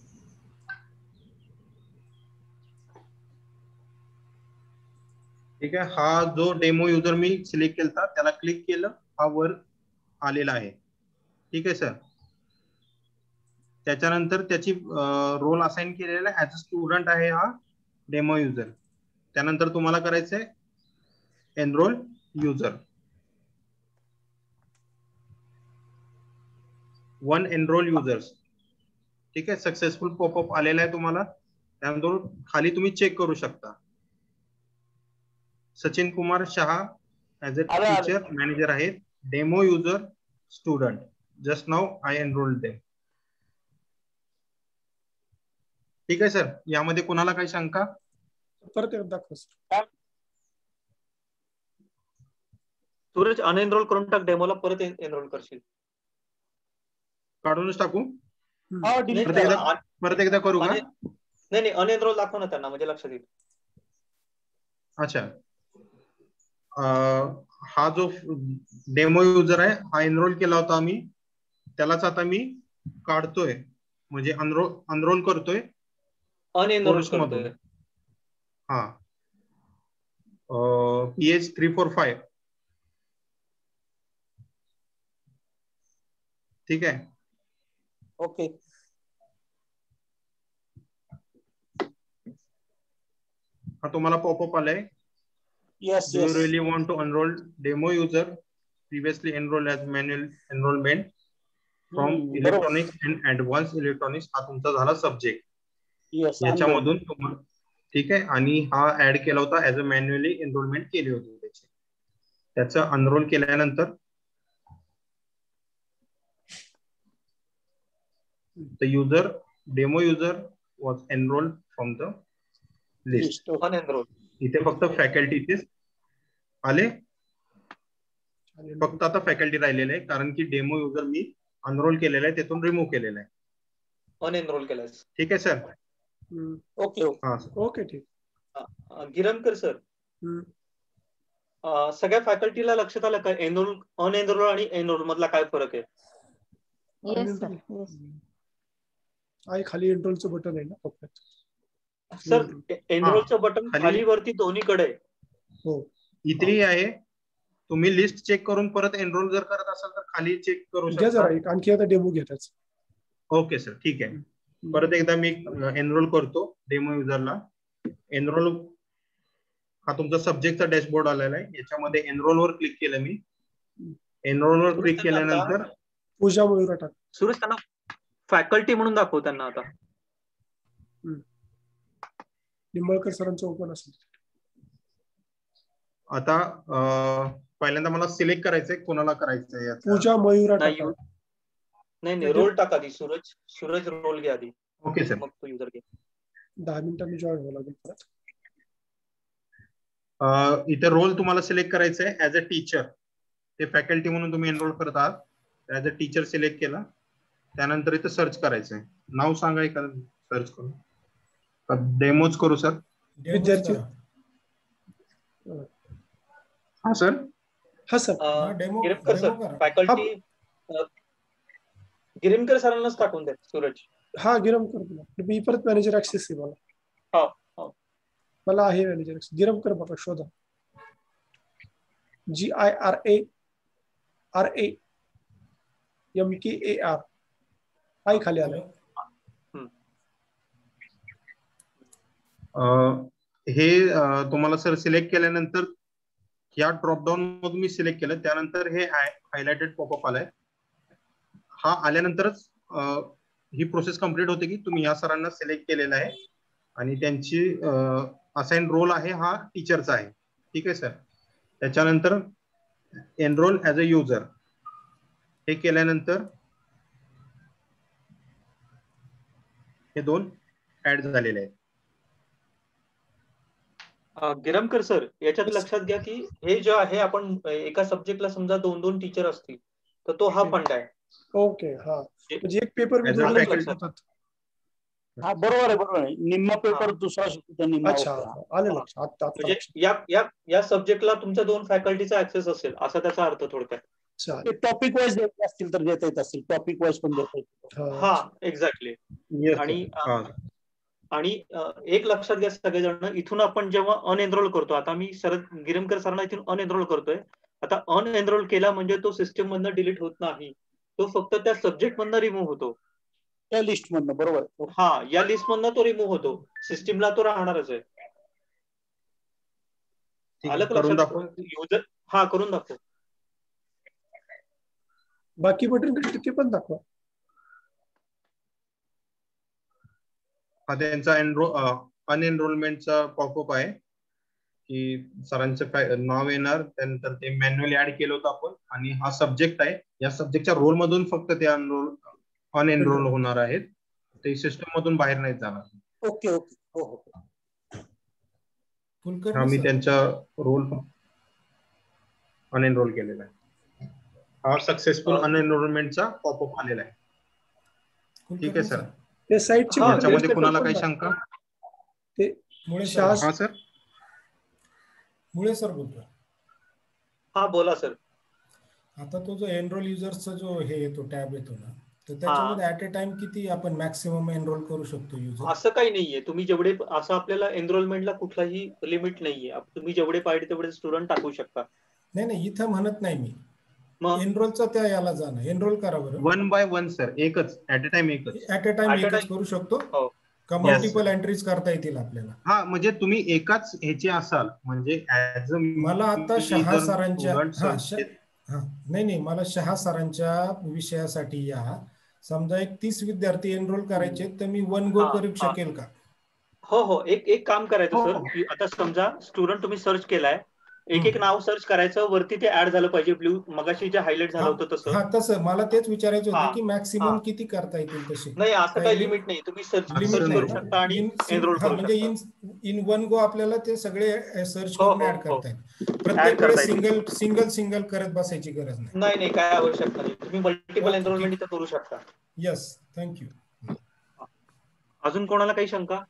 ठीक आहे. हा जो डेमो युजर मी सिलेक्ट केला त्याला क्लिक केलं, हा वर आलेला आहे. ठीक आहे सर. त्याच्यानंतर त्याची रोल असाइन केलेला ऍज अ स्टुडंट आहे हा डेमो युजर. त्यानंतर तुम्हाला करायचंय enrol user. One enrol users. ठीक आहे. सक्सेसफुल पॉपअप आलेला आहे तुम्हाला. त्यानंतर खाली तुम्ही चेक करू शकता Sachin Kumar Shah as a teacher manager आहेत. Demo user student. Just now I enrolled them. ठीक आहे सर. यामध्ये कोणाला काही शंका? परत दाखव सूरज. अनएनरोल करून टाक डेमोला, परत एनरोल करशील? काढूनच टाकू? परत एकदा करू का? नाही नाही, अनएनरोल दाखव ना त्यांना, म्हणजे लक्षात येईल. अच्छा. हा जो डेमो युजर आहे हा एनरोल केला होता आम्ही, त्यालाच आता मी काढतोय, म्हणजे अनरोल अनरोल करतोय. अनएनरोल करतोय. हा पीएच थ्री फोर फाईव्ह. ठीक आहे. ओके. हा तुम्हाला पॉपअप आलाय. Yes, Do yes. you really want to enroll demo user previously enrolled as manual enrollment from Hmm, electronics and advanced electronics? हा तुमचा झाला सब्जेक्ट. Yes. याच्यामधून तुम्हाला ठीक आहे. आणि हा ऍड केला होता ऍज अ मॅन्युअली एनरोलमेंट केली होती त्याची. त्याचं अनरोल केल्यानंतर the user demo user was enrolled from the list. Unenrolled. इथे फक्त फॅकल्टीचेच आले. फक्त आता फॅकल्टी राहिलेले आहे, कारण की डेमो युजर मी अनरोल केलेला आहे, त्यातून रिमूव्ह केलेला आहे. अनएनरोल केलाय. ठीक आहे सर. ओके ओके ठीक. गिरणकर सर, सगळ्या फॅकल्टीला लक्षात आलं का एनरोल अनएनरोल आणि एनरोल मधला काय फरक आहे? Yes sir. येस. आहे खाली एनरोलचं बटन आहे ना फक्त. सर एनरोलचं बटन खाली वरती दोन्हीकडे आहे. हो इथेही आहे तुम्ही लिस्ट चेक करून परत एनरोल जर करत असाल तर खाली चेक करू घ्या शकता. जरा एक आणखी आता डेमो घ्या त्याचा. ओके सर, ठीक आहे. परत एकदा मी एनरोल करतो डेमो युजरला. एनरोल हा तुमचा सब्जेक्टचा डॅशबोर्ड आलेला आहे. याच्यामध्ये एनरोल वर क्लिक केलं मी. एनरोल वर क्लिक केल्यानंतर पूजा मयूरा टाक. सुरेश त्यांना फॅकल्टी म्हणून दाखव त्यांना आता. निंबाळकर सरांचं ओपन असेल. आता पहिल्यांदा मला सिलेक्ट करायचंय कोणाला करायचंय. पूजा मयूरा नाही टाका. नाही नाही रोल टाका आधी. सूरज सूरज रोल घ्या आधी. Okay sir. मग तो युजर घे. दहा मिनिटांनी जॉईन व्हावं लागेल परत. इथे रोल तुम्हाला सिलेक्ट करायचं आहे ऍज अ टीचर. ते फॅकल्टी म्हणून तुम्ही एनरोल करत आहात. ऍज अ टीचर सिलेक्ट केला. त्यानंतर इथे सर्च करायचंय. नाव सांगा एखादं सर्च करून. डेमोज करू सर. विद्यार्थी. हा सर. हा sir. Demo Girmkar sir faculty Girmkar सरांनाच टाकून द्या सूरज. हा गिरमकर. मी परत मॅनेजर ऍक्सेस आहे मला. हो हो मला आहे मॅनेजर ऍक्सेस. गिरमकर बघा शोधा. G I R A R A M K A R I खाली आलं. हे तुम्हाला सर सिलेक्ट केल्यानंतर या ड्रॉपडाऊन मधून मी सिलेक्ट केलं. त्यानंतर हे हायलाइटेड पॉपअप आलाय. हा आल्यानंतरच ही प्रोसेस कंप्लीट होते की तुम्ही या सरांना सिलेक्ट केलेला आहे आणि त्यांची असाइन रोल आहे हा टीचरचा आहे. ठीक आहे सर. त्याच्यानंतर एनरोल ऍज अ युजर हे केल्यानंतर हे दोन ऍड झालेले आहेत. गिरमकर सर याच्यात लक्षात घ्या की हे जे आहे आपण एका सब्जेक्टला समजा दोन दोन टीचर असतील तर तो हा फंड आहे. ओके. हा म्हणजे एक पेपर हा बरोबर आहे बरोबर आहे. निम्मा पेपर दुसरा शिकतो निम्मा. अच्छा आलं लक्षात. म्हणजे या या या सब्जेक्टला तुमच्या दोन फॅकल्टीचा ऍक्सेस असेल असा त्याचा अर्थ थोडक्यात. टॉपिक वाईज देत असतील तर देता येत असतील. टॉपिक वाईज पण देता येईल. हा एक्झॅक्टली. आणि आणि एक लक्षात घ्या सगळेजण इथून आपण जेव्हा अनएनरोल करतो. आता मी शरद गिरमकर सरांना इथून अनएनरोल करतोय. आता अनएनरोल केला म्हणजे तो सिस्टीम मधनं डिलीट होत नाही. तो फक्त त्या सब्जेक्ट मधनं रिमूव्ह होतो. त्या लिस्ट मधनं बरोबर. हा या लिस्ट मधनं तो रिमूव्ह होतो. सिस्टीमला तो राहणारच आहे. आलं लक्षात. युजर हा करून दाखव. बाकी बटन ते पण दाखवा. हा त्यांचा एनरो अनएनरोलमेंटचा पॉपअप आहे की सरांचं नाव येणार. त्यानंतर ते मॅन्युअली ऍड केलं होतं आपण आणि हा सब्जेक्ट आहे. या सब्जेक्टच्या रोल मधून फक्त ते अनरोल अनएनरोल होणार आहेत. ते सिस्टम मधून बाहेर नाही जाणार. Okay okay. हो हो. आम्ही त्यांचा रोल अनएनरोल केलेला आहे. हा सक्सेसफुल अनएनरोलमेंटचा पॉपअप आलेला आहे. ठीक आहे सर. ते साइटची याच्यामध्ये कुणाला काही शंका? ते मुळे हा सर. मुळे सर बोलतो. हा बोला सर. आता तो जो एनरोल युजर्सचा जो हे येतो टॅब येतो ना तर त्याच्यामध्ये ऍट अ टाइम किती आपण मॅक्सिमम एनरोल करू शकतो युजर? असं काही नाहीये. तुम्ही जेवढे असं आपल्याला एनरोलमेंटला कुठलाही लिमिट नाहीये. तुम्ही जेवढे पाहिजे तेवढे स्टुडंट टाकू शकता. नाही नाही इथं म्हणत नाही मी. एनरोलचा त्या याला जाणं. एनरोल करा बरं. One by one sir. एकच ऍट अ टाइम एकच. ऍट अ टाइम एकच करू शकतो. का मल्टिपल एंट्रीज करता येतील आपल्याला? हा म्हणजे तुम्ही एकाच ह्याचे असाल म्हणजे ऍज अ मला आता शहा सरांच्या हा नाही नाही मला शहा सरांच्या विषयासाठी या समजा एक तीस विद्यार्थी एनरोल करायचे तर मी वन गो करू शकेल का? हो हो. एक एक काम करायचं सर. आता समजा स्टुडंट तुम्ही सर्च केलाय. एक एक नाव सर्च करायचं. वरती ते ऍड झालं पाहिजे. ब्ल्यू मगाशी जे हायलाइट झालं होतं तसं. हा तसं मला तेच विचारायचं होतं की मॅक्सिमम किती करता येतील तसे? नाही असं काही लिमिट नाही. तुम्ही सर्च करू शकता आणि एनरोल करू म्हणजे इन इन वन गो आपल्याला ते सगळे सर्च करून ऍड करता येईल. प्रत्येक वेळेस सिंगल सिंगल सिंगल करत बसायची गरज नाही. नाही नाही काय आवश्यकता नाही. तुम्ही मल्टिपल एनरोलमेंट इथं करू शकता. Yes thank you. अजून कोणाला काही शंका?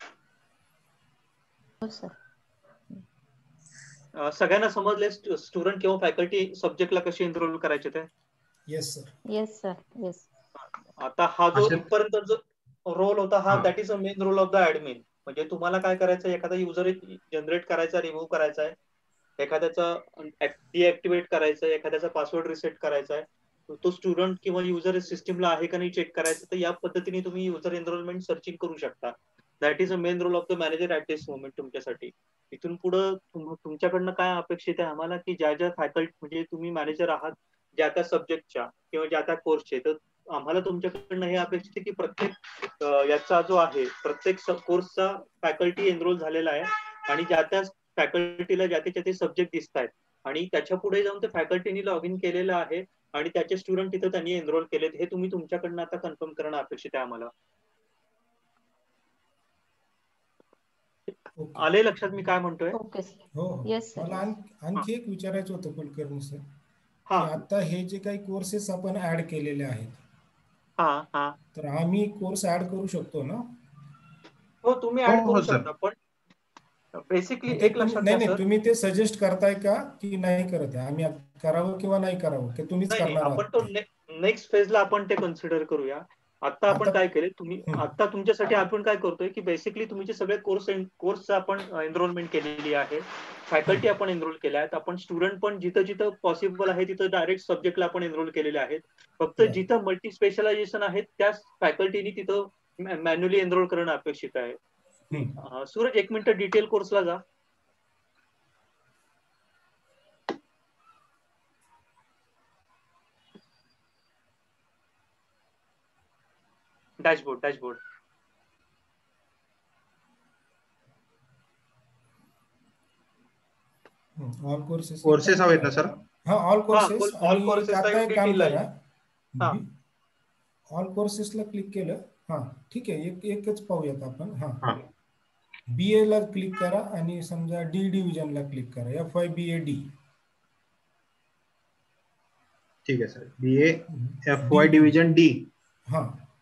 सगळ्यांना समजले स्टुडंट किंवा फॅकल्टी सब्जेक्टला कशी एनरोल करायचे ते? Yes sir. Yes sir. Yes. आता हा जो इथपर्यंत जो रोल होता हा that is a main role of the admin. म्हणजे तुम्हाला काय करायचं एखादा युजर जनरेट करायचा रिमूव्ह करायचा आहे एखाद्याचा डिऍक्टिव्हेट करायचं आहे, एखाद्याचा पासवर्ड रिसेट करायचा आहे, तो स्टुडंट किंवा युजर सिस्टीमला आहे का नाही चेक करायचं, तर या पद्धतीने तुम्ही युजर एनरोलमेंट सर्चिंग करू शकता. That is a main role of the manager at this moment तुमच्यासाठी. इथून पुढे तुमच्याकडनं काय अपेक्षित आहे आम्हाला, की ज्या ज्या फॅकल्टी म्हणजे तुम्ही मॅनेजर आहात ज्या त्या सब्जेक्टच्या किंवा ज्या त्या कोर्सचे, तर आम्हाला तुमच्याकडनं हे अपेक्षित आहे की प्रत्येक याचा जो आहे प्रत्येक कोर्सचा फॅकल्टी एनरोल झालेला आहे आणि ज्या त्या फॅकल्टीला ज्या ते सब्जेक्ट दिसत आहेत आणि त्याच्या पुढे जाऊन ते फॅकल्टीनी लॉग इन केलेलं आहे आणि त्याचे स्टुडंट तिथं त्यांनी एनरोल केलेत, हे तुम्ही तुमच्याकडनं आता कन्फर्म करणं अपेक्षित आहे आम्हाला. आले लक्षात मी काय म्हणतोय? हो, मला आणखी एक विचारायचं होतं कुलकर्णी सर, आता हे जे काही कोर्सेस आपण ऍड केलेले आहेत, तर आम्ही कोर्स ऍड करू शकतो ना? हो, तुम्ही ऍड करू शकता, पण बेसिकली एक लक्षात नाही नाही तुम्ही ते सजेस्ट करताय का की नाही करत आहे, आम्ही करावं किंवा नाही करावं, की तुम्हीच करणार? आपण तो नेक्स्ट फेजला आपण ते कन्सिडर करूया. आता आपण काय केले, तुम्ही आता तुमच्यासाठी आपण काय करतोय की बेसिकली तुमचे सगळे कोर्स कोर्सचं आपण एनरोलमेंट केलेली आहे, फॅकल्टी आपण एनरोल केल्या आहेत, आपण स्टुडंट पण जिथं जिथं पॉसिबल आहे तिथं डायरेक्ट सब्जेक्टला आपण एनरोल केलेले आहेत. फक्त जिथं मल्टी स्पेशलायझेशन आहेत त्या फॅकल्टीनी तिथं मॅन्युअली एनरोल करणं अपेक्षित आहे. सूरज एक मिनिट डिटेल कोर्सला जा. Dashboard dashboard all courses courses हवेत ना सर? हा, ऑल कोर्सेस. ऑल कोर्सेस आता एक काम करा, ऑल कोर्सेसला क्लिक केलं, हा ठीक आहे, एक एकच पाहूयात आपण. हा, बी ए ला क्लिक करा आणि समजा डी डिव्हिजनला क्लिक करा, F Y B A D. ठीक आहे sir, B A F Y division D. हा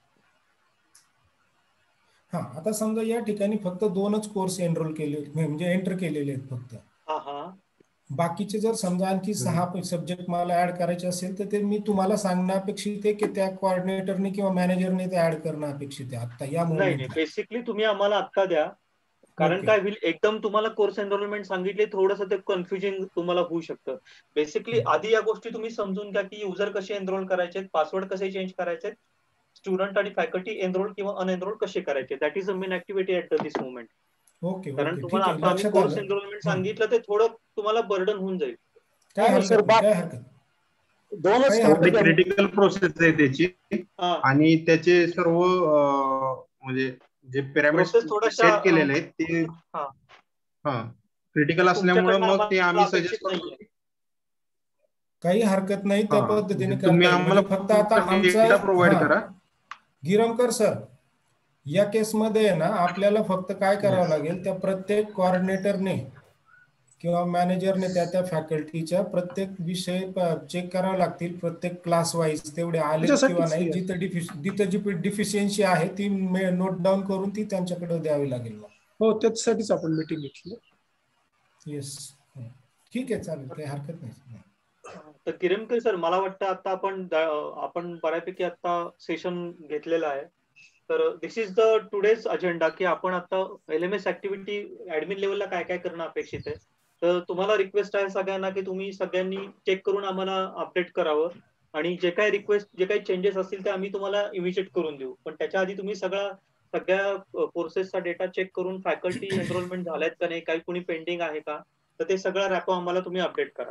हा, आता समजा या ठिकाणी फक्त दोनच कोर्स एनरोल केले म्हणजे एंटर केलेले आहेत फक्त. बाकीचे जर समजा आणखी सहा सब्जेक्ट मला ऍड करायचे असेल तर ते मी तुम्हाला सांगणं अपेक्षित आहे की त्या कोऑर्डिनेटरने किंवा मॅनेजरने ते ऍड करणं अपेक्षित आहे आता या नाही. बेसिकली तुम्ही आम्हाला आत्ता द्या, कारण काय होईल एकदम तुम्हाला कोर्स एनरोलमेंट सांगितले थोडंसं ते कन्फ्युजन तुम्हाला होऊ शकतं. बेसिकली आधी या गोष्टी तुम्ही समजून घ्या की युजर कसे एनरोल करायचे, पासवर्ड कसे चेंज करायचे, स्टुडंट आणि फॅकल्टी एनरोल किंवा अनएनरोल कसे करायचे. That is a main activity at this moment. Okay, कारण तुम्हाला आता आम्ही कोर्स एनरोलमेंट सांगितलं ते थोडं तुम्हाला बर्डन होऊन जाईल. काय हरकत काय हरकत दोनच क्रिटिकल प्रोसेस आहे त्याची आणि त्याचे सर्व म्हणजे जे पिरामिड सेट केलेले आहेत ते हा क्रिटिकल असल्यामुळे मग ते आम्ही सजेस्ट करतो. काही हरकत नाही त्या पद्धतीने तुम्ही आम्हाला फक्त आता आमचा प्रोव्हाइड करा. गिरमकर सर, या केसमध्ये ना आपल्याला फक्त काय करावं लागेल, त्या प्रत्येक कोऑर्डिनेटरने किंवा मॅनेजरने त्या त्या फॅकल्टीच्या प्रत्येक विषय चेक करावे लागतील, प्रत्येक क्लास वाईज तेवढे आले किंवा नाही, जिथं जिथं जी डिफिशियन्सी आहे ती नोट डाऊन करून ती त्यांच्याकडे द्यावी लागेल. हो, त्याच्यासाठीच आपण मीटिंग घेतली. येस, ठीक आहे, चालेल, काही हरकत नाही. तर किरणकर सर, मला वाटतं आता आपण आपण बऱ्यापैकी आता सेशन घेतलेलं आहे. तर this is the today's agenda की आपण आता L M S activity admin लेवलला काय काय करणं अपेक्षित आहे. तर तुम्हाला रिक्वेस्ट आहे सगळ्यांना की तुम्ही सगळ्यांनी चेक करून आम्हाला अपडेट करावं आणि जे काही रिक्वेस्ट जे काही चेंजेस असतील ते आम्ही तुम्हाला इमिजिएट करून देऊ. पण त्याच्या आधी तुम्ही सगळा सगळ्या कोर्सेसचा डेटा चेक करून फॅकल्टी एनरोलमेंट झाल्यात का नाही, काही कोणी पेंडिंग आहे का, तर ते सगळं रॅपो आम्हाला तुम्ही अपडेट करा.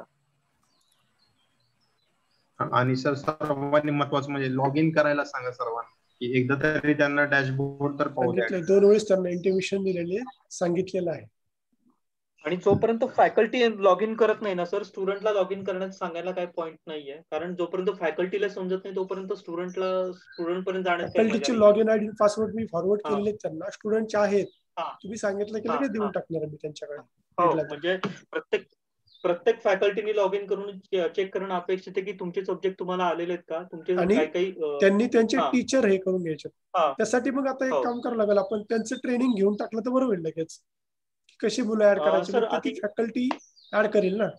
आणि सर सर्वांनी महत्वाचं म्हणजे लॉग इन करायला सांगा सर्वांना की एकदा तरी त्यांना डॅशबोर्ड तर पाहू द्या. दोन वेळेस त्यांना इंटिमेशन दिलेले सांगितलेलं आहे. आणि जोपर्यंत फॅकल्टी लॉग इन करत नाही ना सर, स्टुडंटला लॉग इन करण्याचं सांगायला काही पॉईंट नाहीये, कारण जोपर्यंत फॅकल्टीला समजत नाही तोपर्यंत स्टुडंटला स्टुडंट पर्यंत जाण्यात फॅकल्टीचे लॉग इन आयडी पासवर्ड मी फॉरवर्ड केलेले त्यांना, स्टुडंटचे आहेत, तुम्ही सांगितलं की लगेच देऊन टाकणार मी त्यांच्याकडे. म्हणजे प्रत्येक प्रत्येक फॅकल्टीने लॉग इन करून चेक करणं अपेक्षित आहे की तुमचे सब्जेक्ट तुम्हाला आलेले आहेत का, तुमचे काही काही त्यांनी त्यांचे टीचर हे करून घ्यायचे. त्यासाठी मग आता एक काम करावं लागेल, आपण त्यांचं ट्रेनिंग घेऊन टाकलं तर बरं होईल. लगेच कशी मुलं ऍड करायची फॅकल्टी ऍड करेल ना.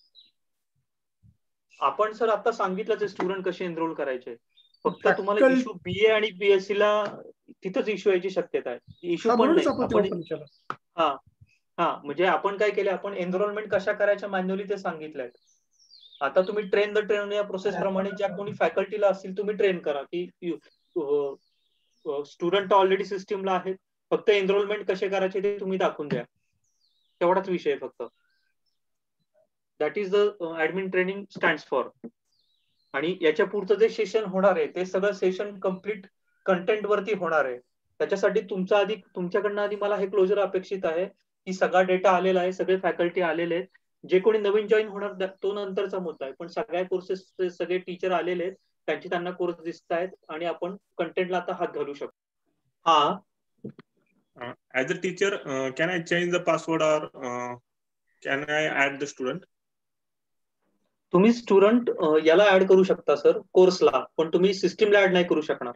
आपण सर आता सांगितलं स्टुडंट कसे एनरोल करायचे, फक्त तुम्हाला इश्यू बीए आणि बीएससी ला तिथंच इश्यू यायची शक्यता आहे. इश्यू पण नाही. हा हा म्हणजे आपण काय केलं, आपण एनरोलमेंट कशा करायच्या मॅन्युअली ते सांगितलंय. आता तुम्ही ट्रेन द ट्रेन या प्रोसेस प्रमाणे ज्या कोणी फॅकल्टीला असतील तुम्ही ट्रेन करा की स्टुडंट ऑलरेडी सिस्टीमला आहेत, फक्त एनरोलमेंट कसे करायचे ते तुम्ही दाखवून द्या, तेवढाच विषय फक्त. That is the admin training stands for. आणि याच्या पुढचं जे सेशन होणार आहे ते सगळं सेशन कम्प्लीट कंटेंट वरती होणार आहे. त्याच्यासाठी तुमचा आधी तुमच्याकडनं आधी मला हे क्लोजर अपेक्षित आहे की सगळा डेटा आलेला आहे, सगळे फॅकल्टी आलेले आहेत. जे कोणी नवीन जॉईन होणार तो नंतरचा मुद्दा आहे, पण सगळ्या कोर्सेसचे सगळे टीचर आलेले आहेत, त्यांची त्यांना कोर्स दिसत आहेत आणि आपण कंटेंटला आता हात घालू शकतो. हा, as a teacher can I change the password or can I add the student? तुम्ही स्टुडंट याला ऍड करू शकता सर, कोर्सला, पण तुम्ही सिस्टीमला ऍड नाही करू शकणार.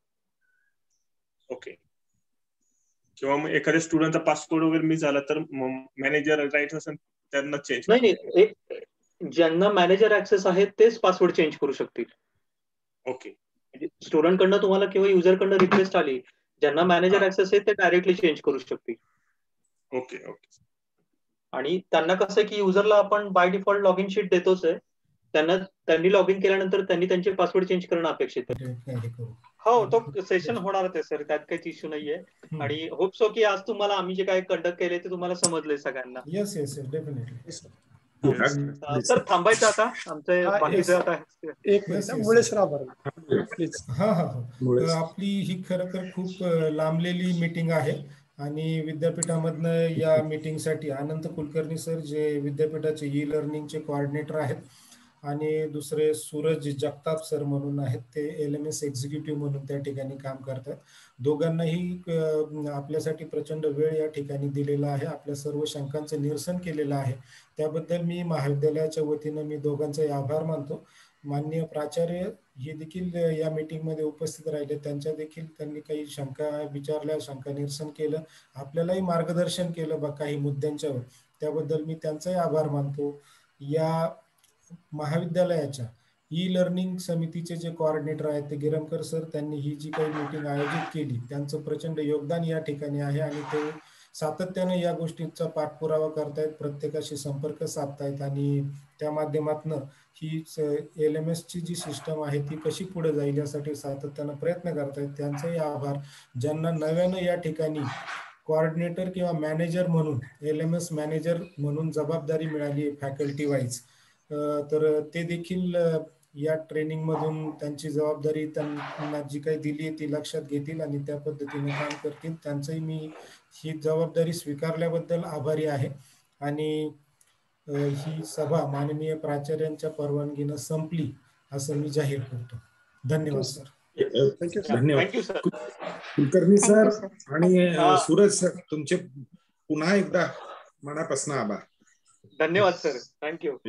ओके. किंवा मग एखाद्या स्टुडंटचा पासवर्ड वगैरे मिस झाला तर मॅनेजर राईट असेल त्यांना चेंज? नाही नाही, ज्यांना मॅनेजर ऍक्सेस आहे तेच पासवर्ड चेंज करू शकतील. ओके. स्टुडंट कडनं तुम्हाला किंवा युजर कडनं रिक्वेस्ट आली, ज्यांना मॅनेजर ऍक्सेस आहे ते डायरेक्टली चेंज करू शकतील. Okay okay. आणि त्यांना कसं आहे की युजरला आपण by default log in sheet देतोच आहे, त्यांना त्यांनी लॉग इन केल्यानंतर त्यांनी त्यांचे पासवर्ड चेंज करणं अपेक्षित आहे. हो, तो सेशन होणारच आहे सर, त्यात काही इश्यू नाहीये. आणि होप सो की आज तुम्हाला आम्ही जे काही कंडक्ट केले ते तुम्हाला समजलंय सगळ्यांना. Yes yes definitely. सर थांबायचं आता, आमचं बाकीचं आता एक मुळे सर आभार. हा हा हा, आपली ही खरं तर खूप लांबलेली मीटिंग आहे आणि विद्यापीठामधनं या मीटिंगसाठी आनंद कुलकर्णी सर जे विद्यापीठाचे ई लर्निंगचे कोऑर्डिनेटर आहेत आणि दुसरे सूरज जगताप सर म्हणून आहेत, ते एल एम एस एक्झिक्युटिव्ह म्हणून त्या ठिकाणी काम करतात. दोघांनाही आपल्यासाठी प्रचंड वेळ या ठिकाणी दिलेला आहे, आपल्या सर्व शंकांचं निरसन केलेलं आहे. त्याबद्दल मी महाविद्यालयाच्या वतीनं मी दोघांचाही आभार मानतो. माननीय प्राचार्य हे देखील या मीटिंगमध्ये उपस्थित राहिले, त्यांच्या देखील त्यांनी काही शंका विचारल्या, शंका निरसन केलं, आपल्यालाही मार्गदर्शन केलं बा काही मुद्द्यांच्यावर, त्याबद्दल मी त्यांचाही आभार मानतो. या महाविद्यालयाच्या ई लर्निंग समितीचे जे कोऑर्डिनेटर आहेत ते गिरमकर सर, त्यांनी ही जी काही मीटिंग आयोजित केली त्यांचं प्रचंड योगदान या ठिकाणी आहे आणि ते सातत्याने या गोष्टींचा पाठपुरावा करतायत, प्रत्येकाशी संपर्क साधतायत आणि त्या माध्यमातून ही एल एम एस ची जी सिस्टम आहे ती कशी पुढे जाईल यासाठी सातत्यानं प्रयत्न करतायत. त्यांचाही आभार. ज्यांना नव्यानं या ठिकाणी कोऑर्डिनेटर किंवा मॅनेजर म्हणून, एल एम एस मॅनेजर म्हणून जबाबदारी मिळाली फॅकल्टी वाईज, तर ते देखील या ट्रेनिंगमधून त्यांची जबाबदारी त्यांना जी काही दिली आहे ती लक्षात घेतील आणि त्या पद्धतीने काम करतील. त्यांचंही मी ही जबाबदारी स्वीकारल्याबद्दल आभारी आहे आणि ही सभा माननीय प्राचार्यांच्या परवानगीनं संपली असं मी जाहीर करतो. धन्यवाद सर. धन्यवाद कुलकर्णी सर आणि सूरज सर, तुमचे पुन्हा एकदा मनापासून आभार. धन्यवाद सर. थँक्यू.